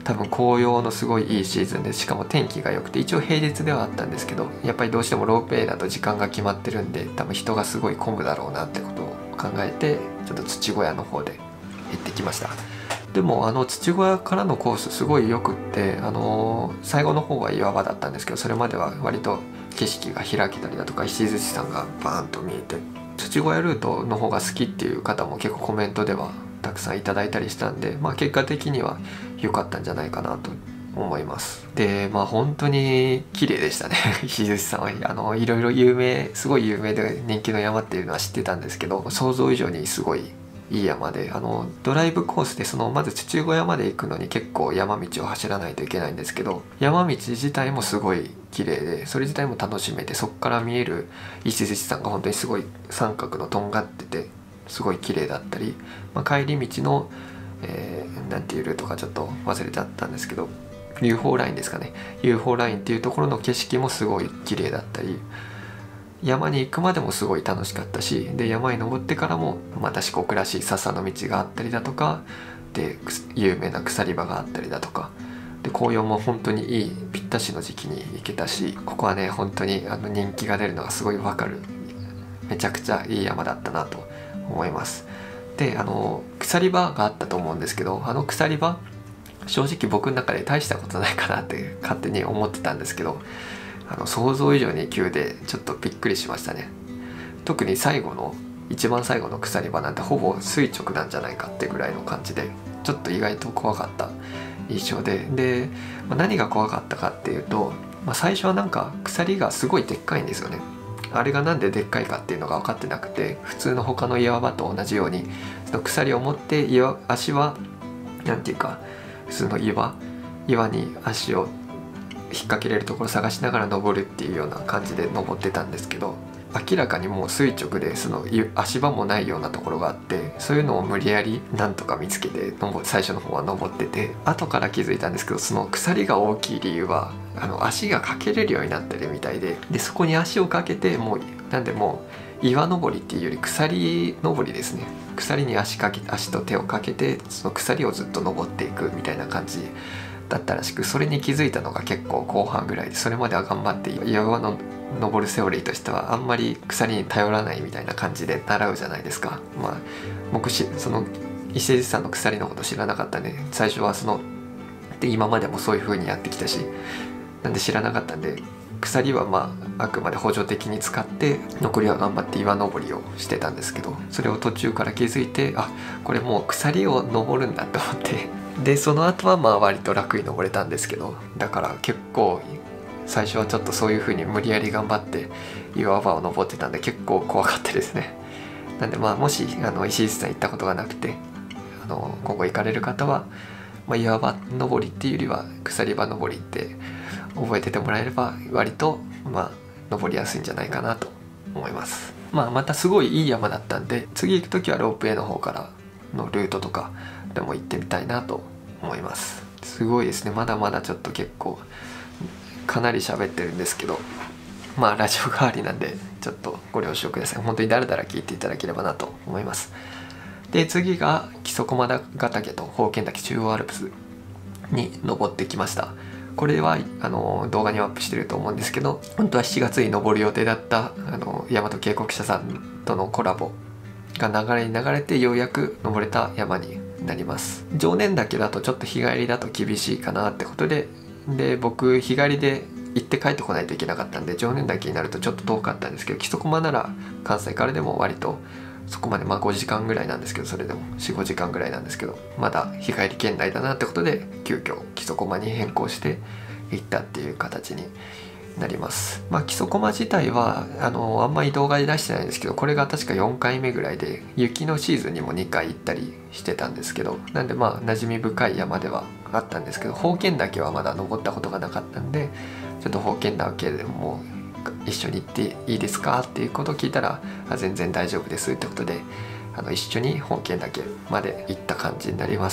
多分紅葉のすごいいいシーズンで、しかも天気が良くて、一応平日ではあったんですけど、やっぱりどうしてもロープウェイだと時間が決まってるんで、多分人がすごい混むだろうなってことを考えて、ちょっと土小屋の方で行ってきました。でもあの土小屋からのコースすごいよくって、あのー、最後の方は岩場だったんですけど、それまでは割と景色が開けたりだとか石鎚山がバーンと見えて、土小屋ルートの方が好きっていう方も結構コメントではたくさんいただいたりしたんで、まあ、結果的には良かったんじゃないかなと思います。でまあ本当に綺麗でしたね石鎚山は。あのいろいろ有名、すごい有名で人気の山っていうのは知ってたんですけど、想像以上にすごいいい山で、あのドライブコースでそのまず土小屋まで行くのに結構山道を走らないといけないんですけど、山道自体もすごい綺麗で、それ自体も楽しめて、そこから見える石鎚山が本当にすごい三角のとんがっててすごい綺麗だったり、まあ、帰り道の、えー、なんていうルートかちょっと忘れちゃったんですけど、 ユーフォー ラインですかね、 ユーフォー ラインっていうところの景色もすごい綺麗だったり、山に行くまでもすごい楽しかったし、で山に登ってからもまた四国らしい笹の道があったりだとかで、有名な鎖場があったりだとかで、紅葉も本当にいいぴったしの時期に行けたし、ここはね本当にあの人気が出るのがすごいわかる、めちゃくちゃいい山だったなと思います。であの鎖場があったと思うんですけど、あの鎖場正直僕の中で大したことないかなって勝手に思ってたんですけど、あの想像以上に急でちょっとびっくりしましたね。特に最後の一番最後の鎖場なんてほぼ垂直なんじゃないかってぐらいの感じで、ちょっと意外と怖かった印象で、で、まあ、何が怖かったかっていうと、まあ、最初はなんか鎖がすごいでっかいんですよね。あれがなんででっかいかっていうのが分かってなくて、普通の他の岩場と同じようにその鎖を持って岩足はなんていうか普通の岩岩に足を引っ掛けれるところ探しながら登るっていうような感じで登ってたんですけど、明らかにもう垂直でその足場もないようなところがあって、そういうのを無理やりなんとか見つけて最初の方は登ってて、後から気づいたんですけど、その鎖が大きい理由はあの足がかけれるようになってるみたいで、でそこに足をかけて、もうなんでもう岩登りっていうより鎖登りですね。鎖に足かけ足と手をかけてその鎖をずっと登っていくみたいな感じだったらしく、それに気づいたのが結構後半ぐらいで、それまでは頑張って岩の登るセオリーとしてはあんまり鎖に頼らないみたいな感じで習うじゃないですか。まあ僕しその石鎚山の鎖のこと知らなかったんで、最初はそので今までもそういう風にやってきたし、なんで知らなかったんで、鎖はまああくまで補助的に使って残りは頑張って岩登りをしてたんですけど、それを途中から気づいて、あこれもう鎖を登るんだと思って、でその後はまあ割と楽に登れたんですけど、だから結構最初はちょっとそういう風に無理やり頑張って岩場を登ってたんで結構怖かったですね。なんでまあもしあの石鎚山行ったことがなくて、あの今後行かれる方は、まあ、岩場登りっていうよりは鎖場登りって覚えててもらえれば割とまあ登りやすいんじゃないかなと思います。まあまたすごいいい山だったんで、次行く時はロープウェイの方からのルートとかでも行ってみたいなと思います。すごいですね。まだまだちょっと結構かなり喋ってるんですけど、まあラジオ代わりなんでちょっとご了承ください。本当にだらだら聞いていただければなと思います。で次が木曽駒ヶ岳と宝剣岳中央アルプスに登ってきました。これはあの動画にアップしてると思うんですけど、本当はしちがつに登る予定だったあの大和渓谷社さんとのコラボが流れに流れてようやく登れた山になります。常念岳だとちょっと日帰りだと厳しいかなってことで、で僕日帰りで行って帰ってこないといけなかったんで、常念岳になるとちょっと遠かったんですけど、木曽駒なら関西からでも割とそこまでまあごじかんぐらいなんですけど、それでも よん,ご 時間ぐらいなんですけど、まだ日帰り圏内だなってことで急遽木曽駒に変更して行ったっていう形になります。まあ木曽駒自体はあのあんまり動画で出してないんですけど、これが確かよんかいめぐらいで、雪のシーズンにもにかい行ったりしてたんですけど、なんでまあ馴染み深い山ではあったんですけど、宝剣岳はまだ登ったことがなかったんで、ちょっと宝剣岳でも一緒に行っていいですかっていうことを聞いたら、あ全然大丈夫ですってことで、あの一緒に宝剣岳まで行った感じになります。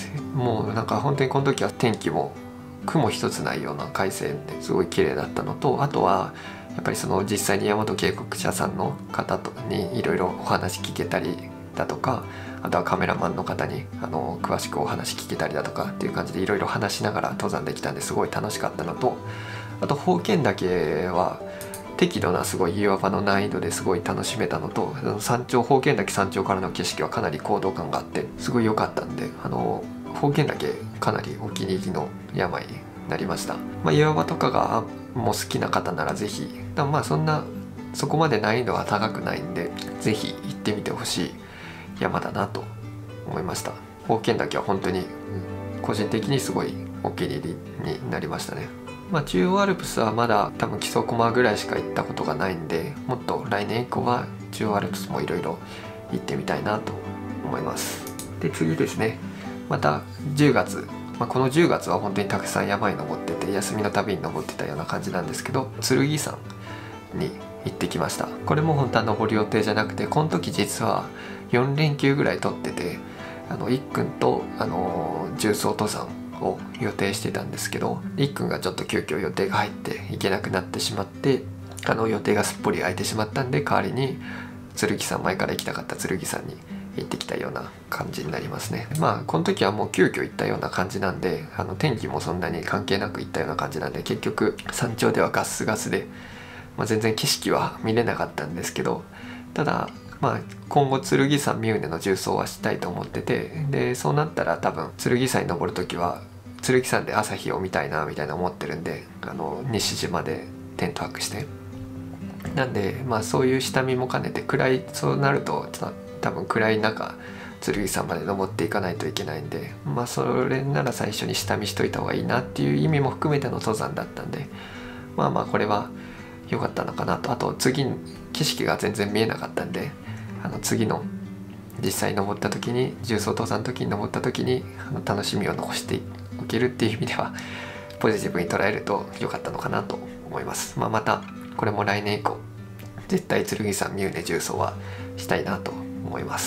もうなんか本当にこの時は天気も雲一つないような快晴ですごい綺麗だったのと、あとはやっぱりその実際に大和渓谷社さんの方とにいろいろお話聞けたり、 だとか、あとはカメラマンの方にあの詳しくお話聞けたりだとかっていう感じでいろいろ話しながら登山できたんですごい楽しかったのと、あと宝剣岳は適度なすごい岩場の難易度ですごい楽しめたのと、山頂宝剣岳山頂からの景色はかなり高度感があってすごい良かったんで、あの宝剣岳かなりお気に入りの山になりました。まあ、岩場とかがもう好きな方ならぜひ、まあそんなそこまで難易度は高くないんでぜひ行ってみてほしい山だなと思いました。宝剣岳は本当に個人的にすごいお気に入りになりましたね。まあ、中央アルプスはまだ多分木曽駒ぐらいしか行ったことがないんで、もっと来年以降は中央アルプスもいろいろ行ってみたいなと思います。で次ですね、またじゅうがつ、まあ、このじゅうがつは本当にたくさん山に登ってて休みのたびに登ってたような感じなんですけど、剣山に行ってきました。これも本当は登る予定じゃなくて、この時実はよんれんきゅうぐらい取ってて、あのいっくんとあの重装登山を予定してたんですけど、いっくんがちょっと急遽予定が入って行けなくなってしまって、あの予定がすっぽり空いてしまったんで、代わりに剣山、前から行きたかった剣山に行ってきたような感じになりますね。まあこの時はもう急遽行ったような感じなんで、あの天気もそんなに関係なく行ったような感じなんで、結局山頂ではガスガスで、まあ、全然景色は見れなかったんですけど、ただまあ今後剣山三畝の縦走はしたいと思ってて、でそうなったら多分剣山に登る時は剣山で朝日を見たいなみたいな思ってるんで、あの西島でテント泊して、なんでまあそういう下見も兼ねて、暗いそうなると多分暗い中剣山まで登っていかないといけないんで、まあそれなら最初に下見しといた方がいいなっていう意味も含めての登山だったんで、まあまあこれは良かったのかなと。あと次景色が全然見えなかったんで、あの次の実際登った時に重装登山の時に登った時にあの楽しみを残しておけるっていう意味ではポジティブに捉えると良かったのかなと思います。まあ、またこれも来年以降絶対剣山三畝重装はしたいなと思います。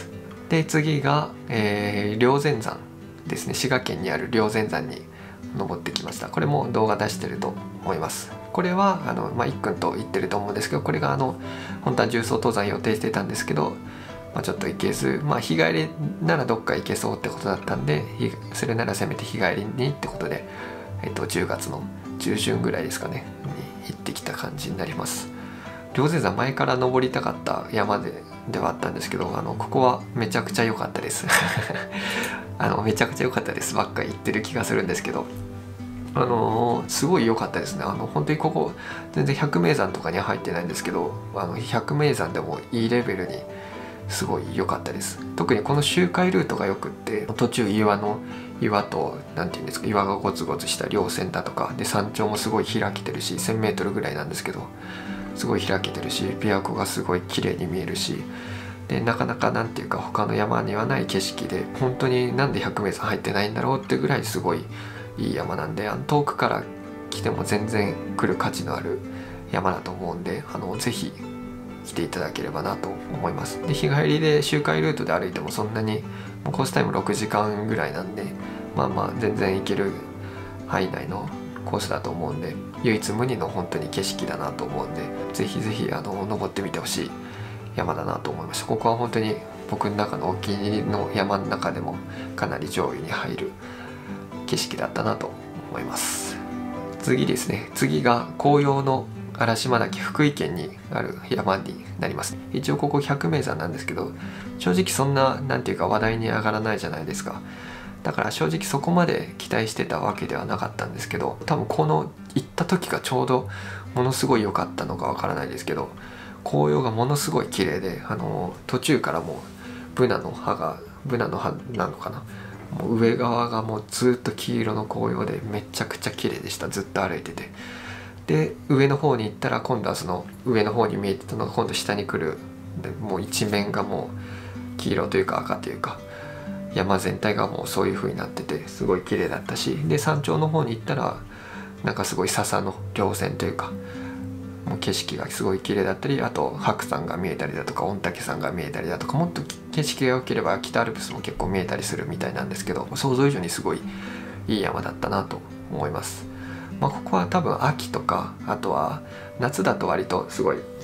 で次が、えー、霊仙山ですね。滋賀県にある霊仙山に登ってきました。これも動画出してると思います。これはあの、まあ、いっくんと言ってると思うんですけど、これがあの本当は重装登山予定してたんですけど、まあ、ちょっと行けず、まあ、日帰りならどっか行けそうってことだったんで、それならせめて日帰りにってことで、えっと、じゅうがつの中旬ぐらいですかねに行ってきた感じになります。霊仙山前から登りたかった山でではあったんですけど、あのここはめちゃくちゃ良かったですあのめちゃくちゃ良かったですばっかり言ってる気がするんですけど、あのー、すごい良かったですね。あの本当にここ全然百名山とかには入ってないんですけど、あの百名山でもいいレベルにすごい良かったです。特にこの周回ルートがよくって、途中岩の岩と何て言うんですか、岩がゴツゴツした稜線だとかで、山頂もすごい開けてるし せんメートル ぐらいなんですけどすごい開けてるし、琵琶湖がすごい綺麗に見えるし、でなかなかなんていうか他の山にはない景色で、本当になんで百名山入ってないんだろうってぐらいすごいいい山なんで、あの遠くから来ても全然来る価値のある山だと思うんで、あのぜひ来ていただければなと思います。で日帰りで周回ルートで歩いてもそんなにコースタイムろくじかんぐらいなんで、まあまあ全然行ける範囲内のコースだと思うんで、唯一無二の本当に景色だなと思うんで、ぜひぜひあの登ってみてほしい山だなと思いました。ここは本当に僕の中のお気に入りの山の中でもかなり上位に入る景色だったなと思います。次ですね、次が紅葉の嵐島岳、福井県にある山になります。一応ここ百名山なんですけど、正直そんななんていうか話題に上がらないじゃないですか。だから正直そこまで期待してたわけではなかったんですけど、多分この行った時がちょうどものすごい良かったのかわからないですけど、紅葉がものすごい綺麗で、あの途中からもうブナの葉がブナの葉なのかな、もう上側がもうずっと黄色の紅葉でめちゃくちゃ綺麗でした。ずっと歩いてて、で上の方に行ったら今度はその上の方に見えてたのが今度下に来る、でもう一面がもう黄色というか赤というか、山全体がもうそういう風になっててすごい綺麗だったし、で山頂の方に行ったらなんかすごい笹の稜線というか、もう景色がすごい綺麗だったり、あと白山が見えたりだとか御嶽山が見えたりだとか、もっと景色が良ければ北アルプスも結構見えたりするみたいなんですけど、想像以上にすごいいい山だったなと思います。まあ、ここは多分秋とかあとは夏だと割とすごい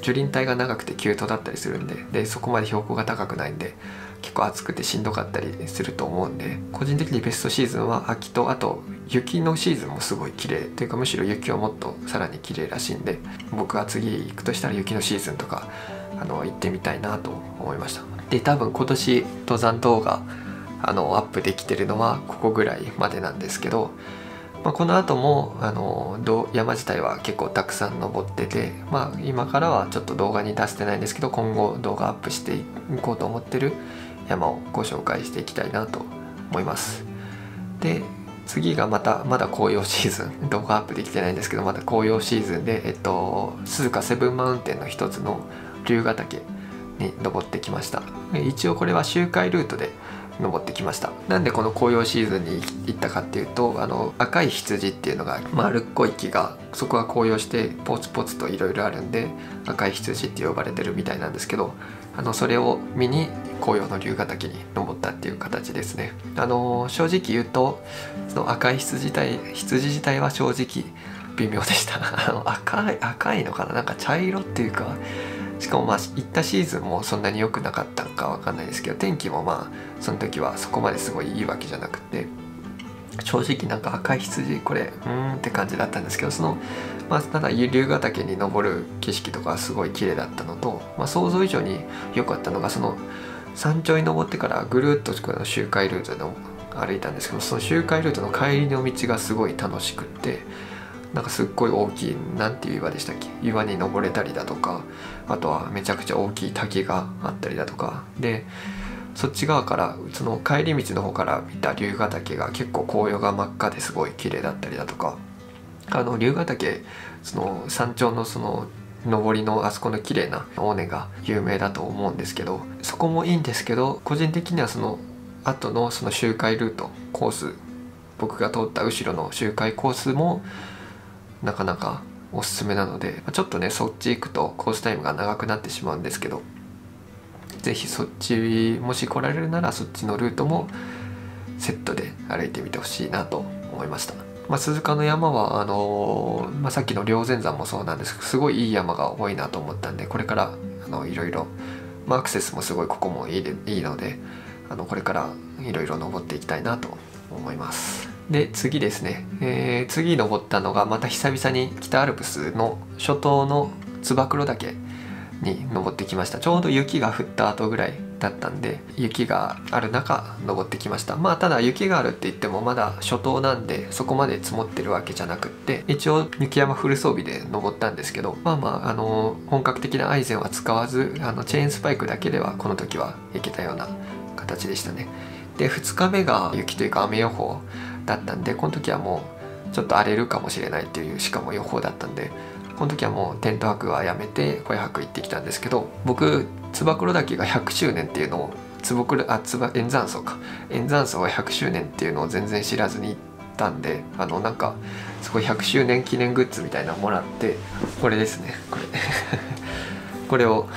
樹林帯が長くて急登だったりするんで、でそこまで標高が高くないんで結構暑くてしんどかったりすると思うんで、個人的にベストシーズンは秋と、あと雪のシーズンもすごい綺麗というか、むしろ雪はもっとさらに綺麗らしいんで、僕は次行くとしたら雪のシーズンとかあの行ってみたいなと思いました。で多分今年登山動画あのアップできてるのはここぐらいまでなんですけど、まあ、この後もあの山自体は結構たくさん登ってて、まあ、今からはちょっと動画に出してないんですけど、今後動画アップしていこうと思ってる山をご紹介していきたいなと思います。で次がまたまだ紅葉シーズン、動画アップできてないんですけどまだ紅葉シーズンで、えっと鈴鹿セブンマウンテンの一つの龍ヶ岳に登ってきました。一応これは周回ルートで登ってきました。なんでこの紅葉シーズンに行ったかっていうと、あの赤い羊っていうのが丸っこい木がそこが紅葉してポツポツといろいろあるんで赤い羊って呼ばれてるみたいなんですけど、あのそれを見に紅葉の龍ヶ岳に登ったっていう形ですね。あの正直言うとその赤い羊自体羊自体は正直微妙でしたあの赤い赤いのかな、なんか茶色っていうか、しかもまあ行ったシーズンもそんなに良くなかったんかわかんないですけど、天気もまあその時はそこまですごいいいわけじゃなくて、正直なんか赤い羊これうーんって感じだったんですけど、そのまあただ龍ヶ岳に登る景色とかすごい綺麗だったのと、まあ、想像以上に良かったのが、その山頂に登ってからぐるっとこの周回ルートの歩いたんですけど、その周回ルートの帰りの道がすごい楽しくって、なんかすっごい大きいなんていう岩でしたっけ、岩に登れたりだとか、あとはめちゃくちゃ大きい滝があったりだとかで、そっち側からその帰り道の方から見た龍ヶ岳が結構紅葉が真っ赤ですごい綺麗だったりだとか、あの龍ヶ岳その山頂のその登りのあそこの綺麗な尾根が有名だと思うんですけど、そこもいいんですけど、個人的にはその後のその周回ルートコース、僕が通った後ろの周回コースもなかなかおすすめなので、ちょっとねそっち行くとコースタイムが長くなってしまうんですけど、ぜひそっちもし来られるならそっちのルートもセットで歩いてみてほしいなと思いました。まあ、鈴鹿の山はあのーまあ、さっきの霊仙山もそうなんですけど、すごいいい山が多いなと思ったんで、これからあのいろいろ、まあ、アクセスもすごいここもいいでいいので、あのこれからいろいろ登っていきたいなと思います。で次ですね、えー、次登ったのがまた久々に北アルプスの初冬の燕岳に登ってきました。ちょうど雪が降った後ぐらいだったんで、雪がある中登ってきました。まあただ雪があるって言ってもまだ初冬なんでそこまで積もってるわけじゃなくって、一応雪山フル装備で登ったんですけど、まあまああの本格的なアイゼンは使わず、あのチェーンスパイクだけではこの時は行けたような形でしたね。でふつかめが雪というか雨予報だったんで、この時はもうちょっと荒れるかもしれないっていうしかも予報だったんで、この時はもうテント泊はやめて小屋泊行ってきたんですけど、僕燕岳がひゃくしゅうねんっていうのを坪倉あつば円山荘か円山荘がひゃくしゅうねんっていうのを全然知らずに行ったんで、あのなんかすごいひゃくしゅうねん記念グッズみたいなのもらって、これですねこれこれを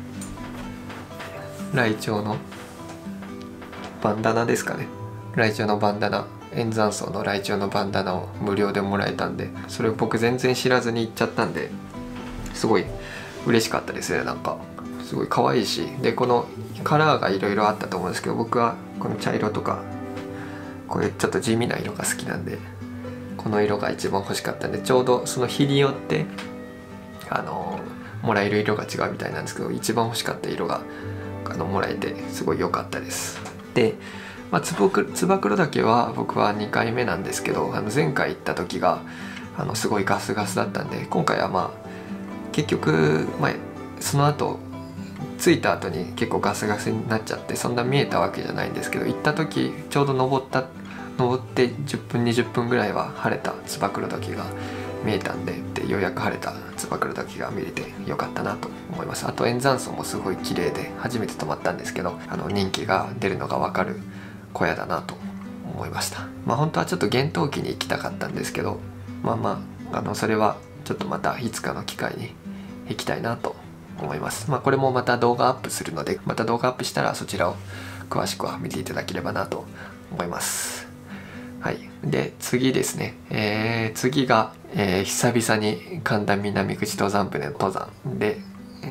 ライチョウのバンダナですかね、ライチョウのバンダナ、円山荘のライチョウのバンダナを無料でもらえたんで、それを僕全然知らずに行っちゃったんで、すごい嬉しかったですね。なんかすごい可愛いし、でこのカラーがいろいろあったと思うんですけど、僕はこの茶色とかこういうちょっと地味な色が好きなんで、この色が一番欲しかったんで、ちょうどその日によってあのもらえる色が違うみたいなんですけど、一番欲しかった色があのもらえてすごい良かったです。でまあ、燕岳は僕はにかいめなんですけど、あの前回行った時があのすごいガスガスだったんで、今回はまあ結局、まあ、その後着いた後に結構ガスガスになっちゃってそんな見えたわけじゃないんですけど、行った時ちょうど登った登ってじゅっぷんにじゅっぷんぐらいは晴れた燕岳が見えたんで、でようやく晴れた燕岳が見れてよかったなと思います。あと円山荘もすごい綺麗で初めて泊まったんですけど、あの人気が出るのが分かる小屋だなと思いました。まあ本当はちょっと厳冬期に行きたかったんですけど、まあまああのそれはちょっとまたいつかの機会に行きたいなと思います。まあこれもまた動画アップするので、また動画アップしたらそちらを詳しくは見ていただければなと思います。はい、で次ですね、えー、次が、えー、久々に神田南口登山部の登山で、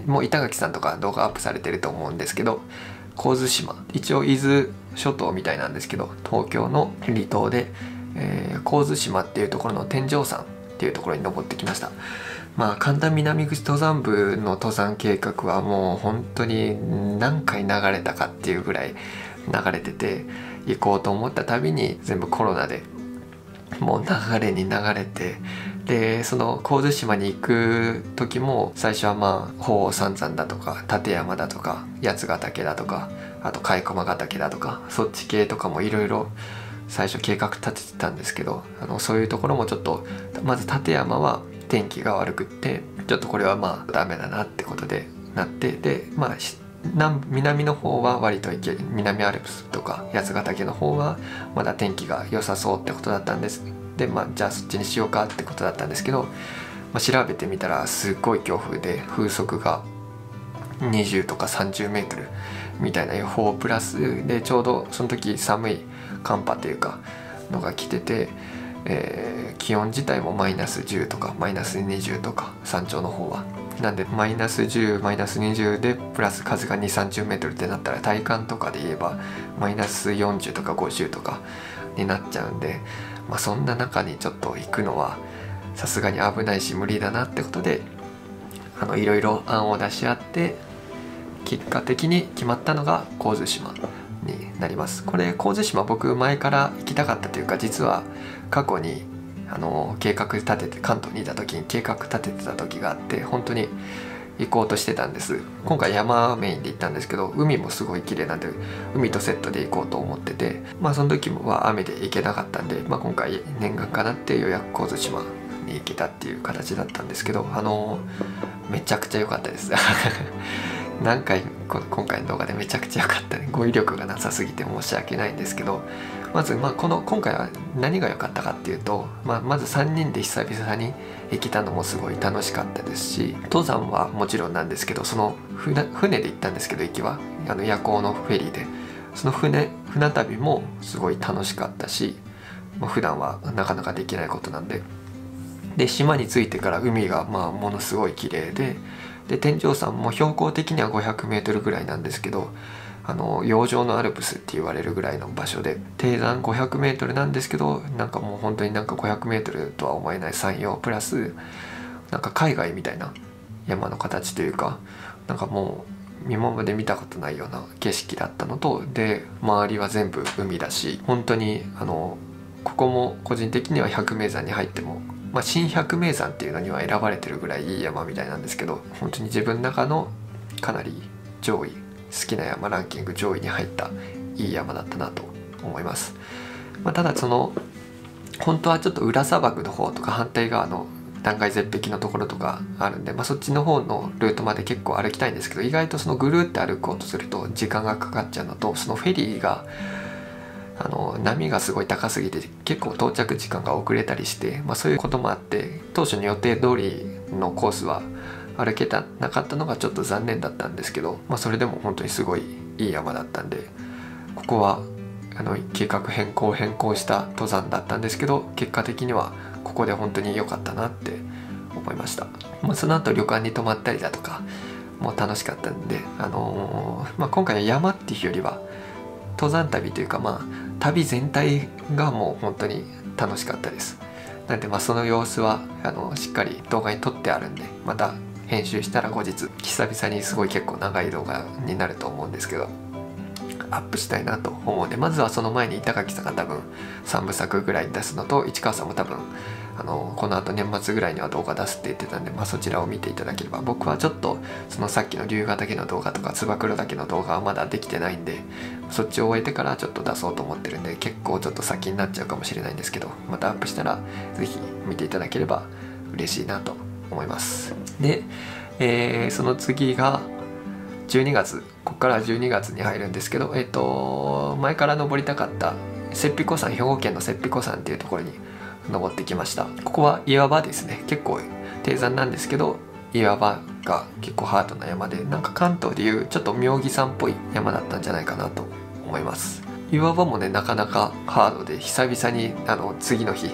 ー、もう板垣さんとか動画アップされてると思うんですけど、神津島、一応伊豆諸島みたいなんですけど、東京の離島で、えー、神津島っていうところの天井山っていうところに登ってきました。まあ神田南口登山部の登山計画はもう本当に何回流れたかっていうぐらい流れてて、行こうと思ったたびに全部コロナでもう流れに流れて、でその神津島に行く時も最初はまあ鳳凰三山だとか立山だとか八ヶ岳だとか、あと甲斐駒ヶ岳だとか、そっち系とかもいろいろ最初計画立ててたんですけど、あのそういうところもちょっと、まず立山は天気が悪くってちょっとこれはまあダメだなってことでなって、でまあ南南の方は割といける、南アルプスとか八ヶ岳の方はまだ天気が良さそうってことだったんです。でまあじゃあそっちにしようかってことだったんですけど、まあ、調べてみたらすっごい強風で風速がにじゅうとかさんじゅうメートルみたいな予報プラスで、ちょうどその時寒い寒波というかのが来てて、えー、気温自体もマイナスじゅうとかマイナスにじゅうとか山頂の方はなんで、マイナスじゅうマイナスにじゅうでプラス風がにじゅう、さんじゅうメートルってなったら体感とかで言えばマイナスよんじゅうとかごじゅうとかになっちゃうんで、まあ、そんな中にちょっと行くのはさすがに危ないし無理だなってことで、あのいろいろ案を出し合って結果的に決まったのが神津島になります。これ神津島僕前から行きたかったというか、実は過去にあの計画立てて関東にいた時に計画立ててた時があって、本当に行こうとしてたんです。今回山メインで行ったんですけど、海もすごい綺麗なんで海とセットで行こうと思ってて、まあその時は雨で行けなかったんで、まあ、今回念願かなってようやく神津島に行けたっていう形だったんですけど、あのめちゃくちゃ良かったです何回今回の動画でめちゃくちゃ良かったね、語彙力がなさすぎて申し訳ないんですけど、まずまあこの今回は何が良かったかっていうと、まあ、まずさんにんで久々に行けたのもすごい楽しかったですし、登山はもちろんなんですけど、その 船, 船で行ったんですけど、行きはあの夜行のフェリーで、その船船旅もすごい楽しかったし、まあ、普段はなかなかできないことなんで、で島に着いてから海がまあものすごい綺麗で、で天井山も標高的にはごひゃくメートルぐらいなんですけど、あの洋上のアルプスって言われるぐらいの場所で、低山ごひゃくメートルなんですけど、なんかもう本当になんかごひゃくメートルとは思えない山陽プラスなんか海外みたいな山の形というか、なんかもう今まで見たことないような景色だったのと、で周りは全部海だし、本当にあのここも個人的には百名山に入っても、まあ、新百名山っていうのには選ばれてるぐらいいい山みたいなんですけど、本当に自分の中のかなり上位、好きな山ランキング上位に入ったいい山だったなと思います。まあ、ただその本当はちょっと裏砂漠の方とか反対側の断崖絶壁のところとかあるんで、まあ、そっちの方のルートまで結構歩きたいんですけど、意外とそのぐるって歩こうとすると時間がかかっちゃうのと、そのフェリーがあの波がすごい高すぎて結構到着時間が遅れたりして、まあ、そういうこともあって当初の予定通りのコースは歩けたなかったのがちょっと残念だったんですけど、まあ、それでも本当にすごいいい山だったんで、ここはあの計画変更変更した登山だったんですけど、結果的にはここで本当に良かったなって思いました。まあ、その後旅館に泊まったりだとかも楽しかったんで、あのーまあ、今回は山っていうよりは登山旅というか、まあ旅全体がもう本当に楽しかったです。なんでまあその様子はあのしっかり動画に撮ってあるんで、また編集したら後日久々にすごい結構長い動画になると思うんですけどアップしたいなと思うんで、まずはその前に板垣さんが多分さんぶさくぐらい出すのと、市川さんも多分あのこの後年末ぐらいには動画出すって言ってたんで、まあ、そちらを見ていただければ。僕はちょっとそのさっきの龍ヶ岳の動画とか燕岳の動画はまだできてないんで、そっちを終えてからちょっと出そうと思ってるんで、結構ちょっと先になっちゃうかもしれないんですけど、またアップしたら是非見ていただければ嬉しいなと思います。で、えー、その次がじゅうにがつ、ここからじゅうにがつに入るんですけど、えっと前から登りたかった雪庇湖山、兵庫県の雪庇湖山っていうところに登ってきました。ここは岩場ですね。結構低山なんですけど岩場が結構ハードな山で、なんか関東でいうちょっと妙義山っぽい山だったんじゃないかなと思います。岩場もねなかなかハードで、久々にあの次の日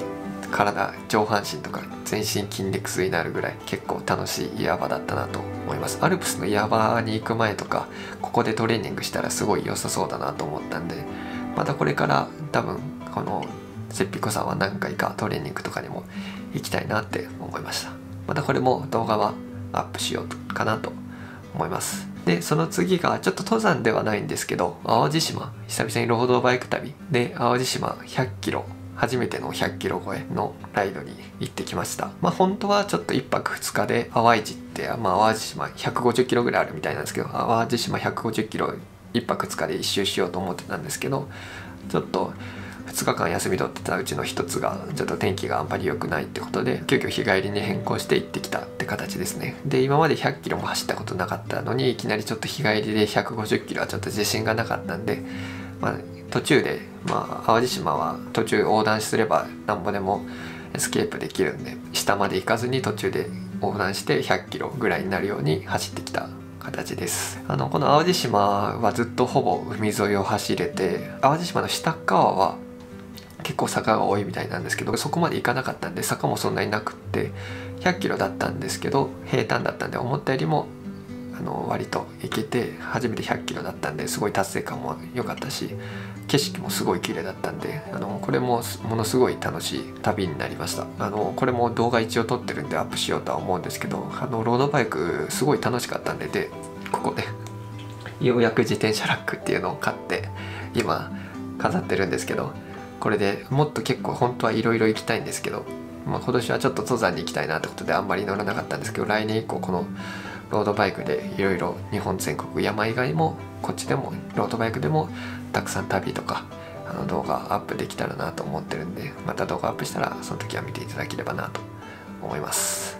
体上半身とか全身筋肉痛になるぐらい結構楽しい岩場だったなと思います。アルプスの岩場に行く前とかここでトレーニングしたらすごい良さそうだなと思ったんで、またこれから多分この雪彦さんは何回かトレーニングとかにも行きたいなって思いました。またこれも動画はアップしようかなと思います。でその次がちょっと登山ではないんですけど、淡路島、久々にロードバイク旅で淡路島ひゃっキロ、初めてのひゃっキロ超えのライドに行ってきました。まあ本当はちょっといっぱくふつかで淡路って、まあ、淡路島ひゃくごじゅっキロぐらいあるみたいなんですけど、淡路島ひゃくごじゅっキロいっぱくふつかで一周しようと思ってたんですけど、ちょっとふつかかん休み取ってたうちのひとつがちょっと天気があんまり良くないってことで急遽日帰りに変更して行ってきたって形ですね。で今までひゃっキロも走ったことなかったのにいきなりちょっと日帰りでひゃくごじゅっキロはちょっと自信がなかったんで、まあ、途中で、まあ、淡路島は途中横断すればなんぼでもエスケープできるんで、下まで行かずに途中で横断してひゃっキロぐらいになるように走ってきた形です。あのこの淡路島はずっとほぼ海沿いを走れて、淡路島の下側は結構坂が多いみたいなんですけど、そこまで行かなかったんで坂もそんなになくってひゃっキロだったんですけど平坦だったんで、思ったよりもあの割と行けて初めてひゃっキロだったんで、すごい達成感も良かったし景色もすごい綺麗だったんで、あのこれもものすごい楽しい旅になりました。あのこれも動画一応撮ってるんでアップしようとは思うんですけど、あのロードバイクすごい楽しかったんで、でここでようやく自転車ラックっていうのを買って今飾ってるんですけど、これでもっと結構本当はいろいろ行きたいんですけど、まあ、今年はちょっと登山に行きたいなってことであんまり乗らなかったんですけど、来年以降このロードバイクでいろいろ日本全国山以外もこっちでもロードバイクでもたくさん旅とかあの動画アップできたらなと思ってるんで、また動画アップしたらその時は見ていただければなと思います。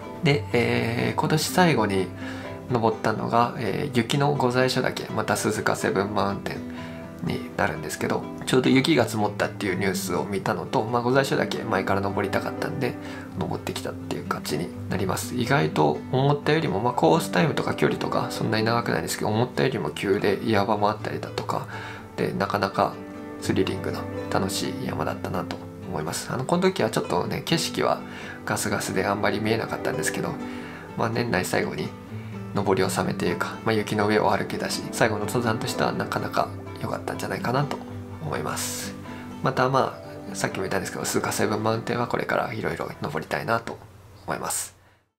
で、えー、今年最後に登ったのが、えー、雪の御在所岳、また鈴鹿セブンマウンテンになるんですけど、ちょうど雪が積もったっていうニュースを見たのと、まあ、御在所だけ前から登りたかったんで登ってきたっていう感じになります。意外と思ったよりも、まあ、コースタイムとか距離とかそんなに長くないですけど、思ったよりも急で岩場もあったりだとかで、なかなかスリリングな楽しい山だったなと思います。あのこの時はちょっとね景色はガスガスであんまり見えなかったんですけど、まあ、年内最後に登り納めというか、まあ、雪の上を歩けたし最後の登山としてはなかなか良かったんじゃないかなと思います。またまあさっきも言ったんですけど、鈴鹿セブンマウンテンはこれからいろいろ登りたいなと思います。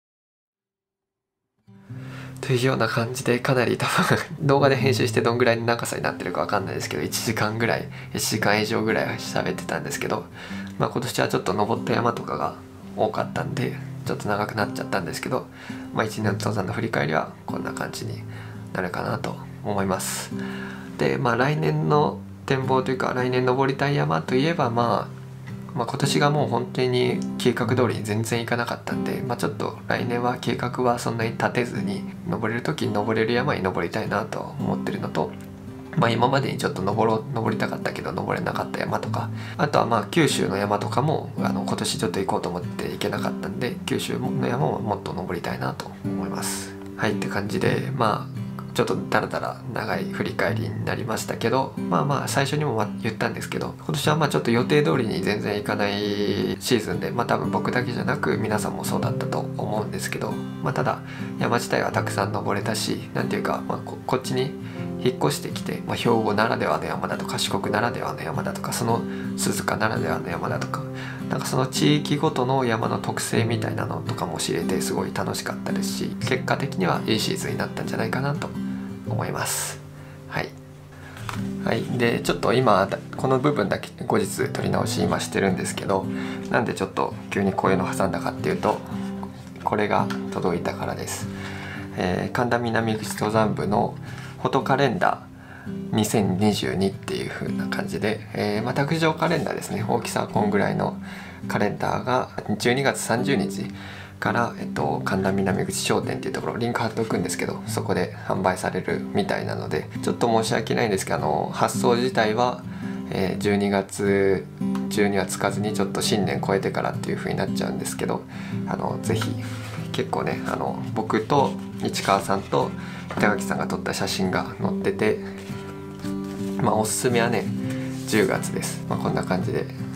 というような感じで、かなり多分動画で編集してどんぐらいの長さになってるかわかんないですけどいちじかんぐらいいちじかん以上ぐらい喋ってたんですけど、まあ、今年はちょっと登った山とかが多かったんでちょっと長くなっちゃったんですけど、まあ、いちねんの登山の振り返りはこんな感じになるかなと思います。で、まあ、来年の展望というか来年登りたい山といえば、まあ、まあ今年がもう本当に計画通りに全然いかなかったんで、まあ、ちょっと来年は計画はそんなに立てずに登れる時に登れる山に登りたいなと思ってるのと、まあ、今までにちょっと登ろう登りたかったけど登れなかった山とか、あとはまあ九州の山とかもあの今年ちょっと行こうと思って行けなかったんで、九州の山ももっと登りたいなと思います。はいって感じで、まあちょっとだらだら長い振り返りになりましたけど、まあまあ最初にも言ったんですけど、今年はまあちょっと予定通りに全然いかないシーズンで、まあ多分僕だけじゃなく皆さんもそうだったと思うんですけど、まあただ山自体はたくさん登れたし、なんていうか、まあ、こ, こっちに引っ越してきて、まあ、兵庫ならではの山だとか四国ならではの山だとか、その鈴鹿ならではの山だとか、なんかその地域ごとの山の特性みたいなのとかも知れてすごい楽しかったですし、結果的にはいいシーズンになったんじゃないかなと思います。はい、はい、でちょっと今この部分だけ後日撮り直し今してるんですけど、なんでちょっと急にこういうの挟んだかっていうと、これが届いたからです。えー、神田南口登山部のフォトカレンダーにせんにじゅうにっていう風な感じで、えー、まあ卓上カレンダーですね。大きさはこんぐらいのカレンダーがじゅうにがつさんじゅうにちから、えっと、神田南口商店っていうところリンク貼っておくんですけど、そこで販売されるみたいなので、ちょっと申し訳ないんですけど、あの発送自体は、えー、じゅうにがつ中にはつかずにちょっと新年超えてからっていう風になっちゃうんですけど、あのぜひ結構ね、あの僕と市川さんと板垣さんが撮った写真が載ってて、まあおすすめはねじゅうがつです。まあ、こんな感じであ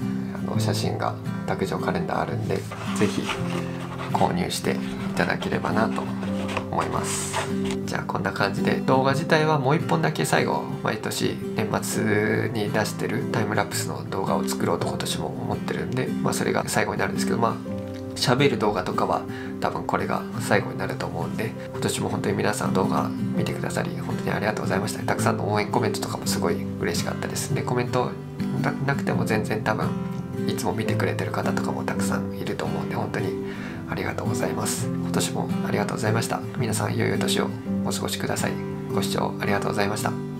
の写真が卓上カレンダーあるんで、是非購入していただければなと思います。じゃあこんな感じで、動画自体はもういっぽんだけ最後毎年年末に出してるタイムラプスの動画を作ろうと今年も思ってるんで、まあ、それが最後になるんですけど、まあ喋る動画とかは多分これが最後になると思うんで、今年も本当に皆さん動画見てくださり本当にありがとうございました。たくさんの応援コメントとかもすごい嬉しかったですね。コメントなくても全然多分いつも見てくれてる方とかもたくさんいると思うんで、本当にありがとうございます。今年もありがとうございました。皆さん良いお年をお過ごしください。ご視聴ありがとうございました。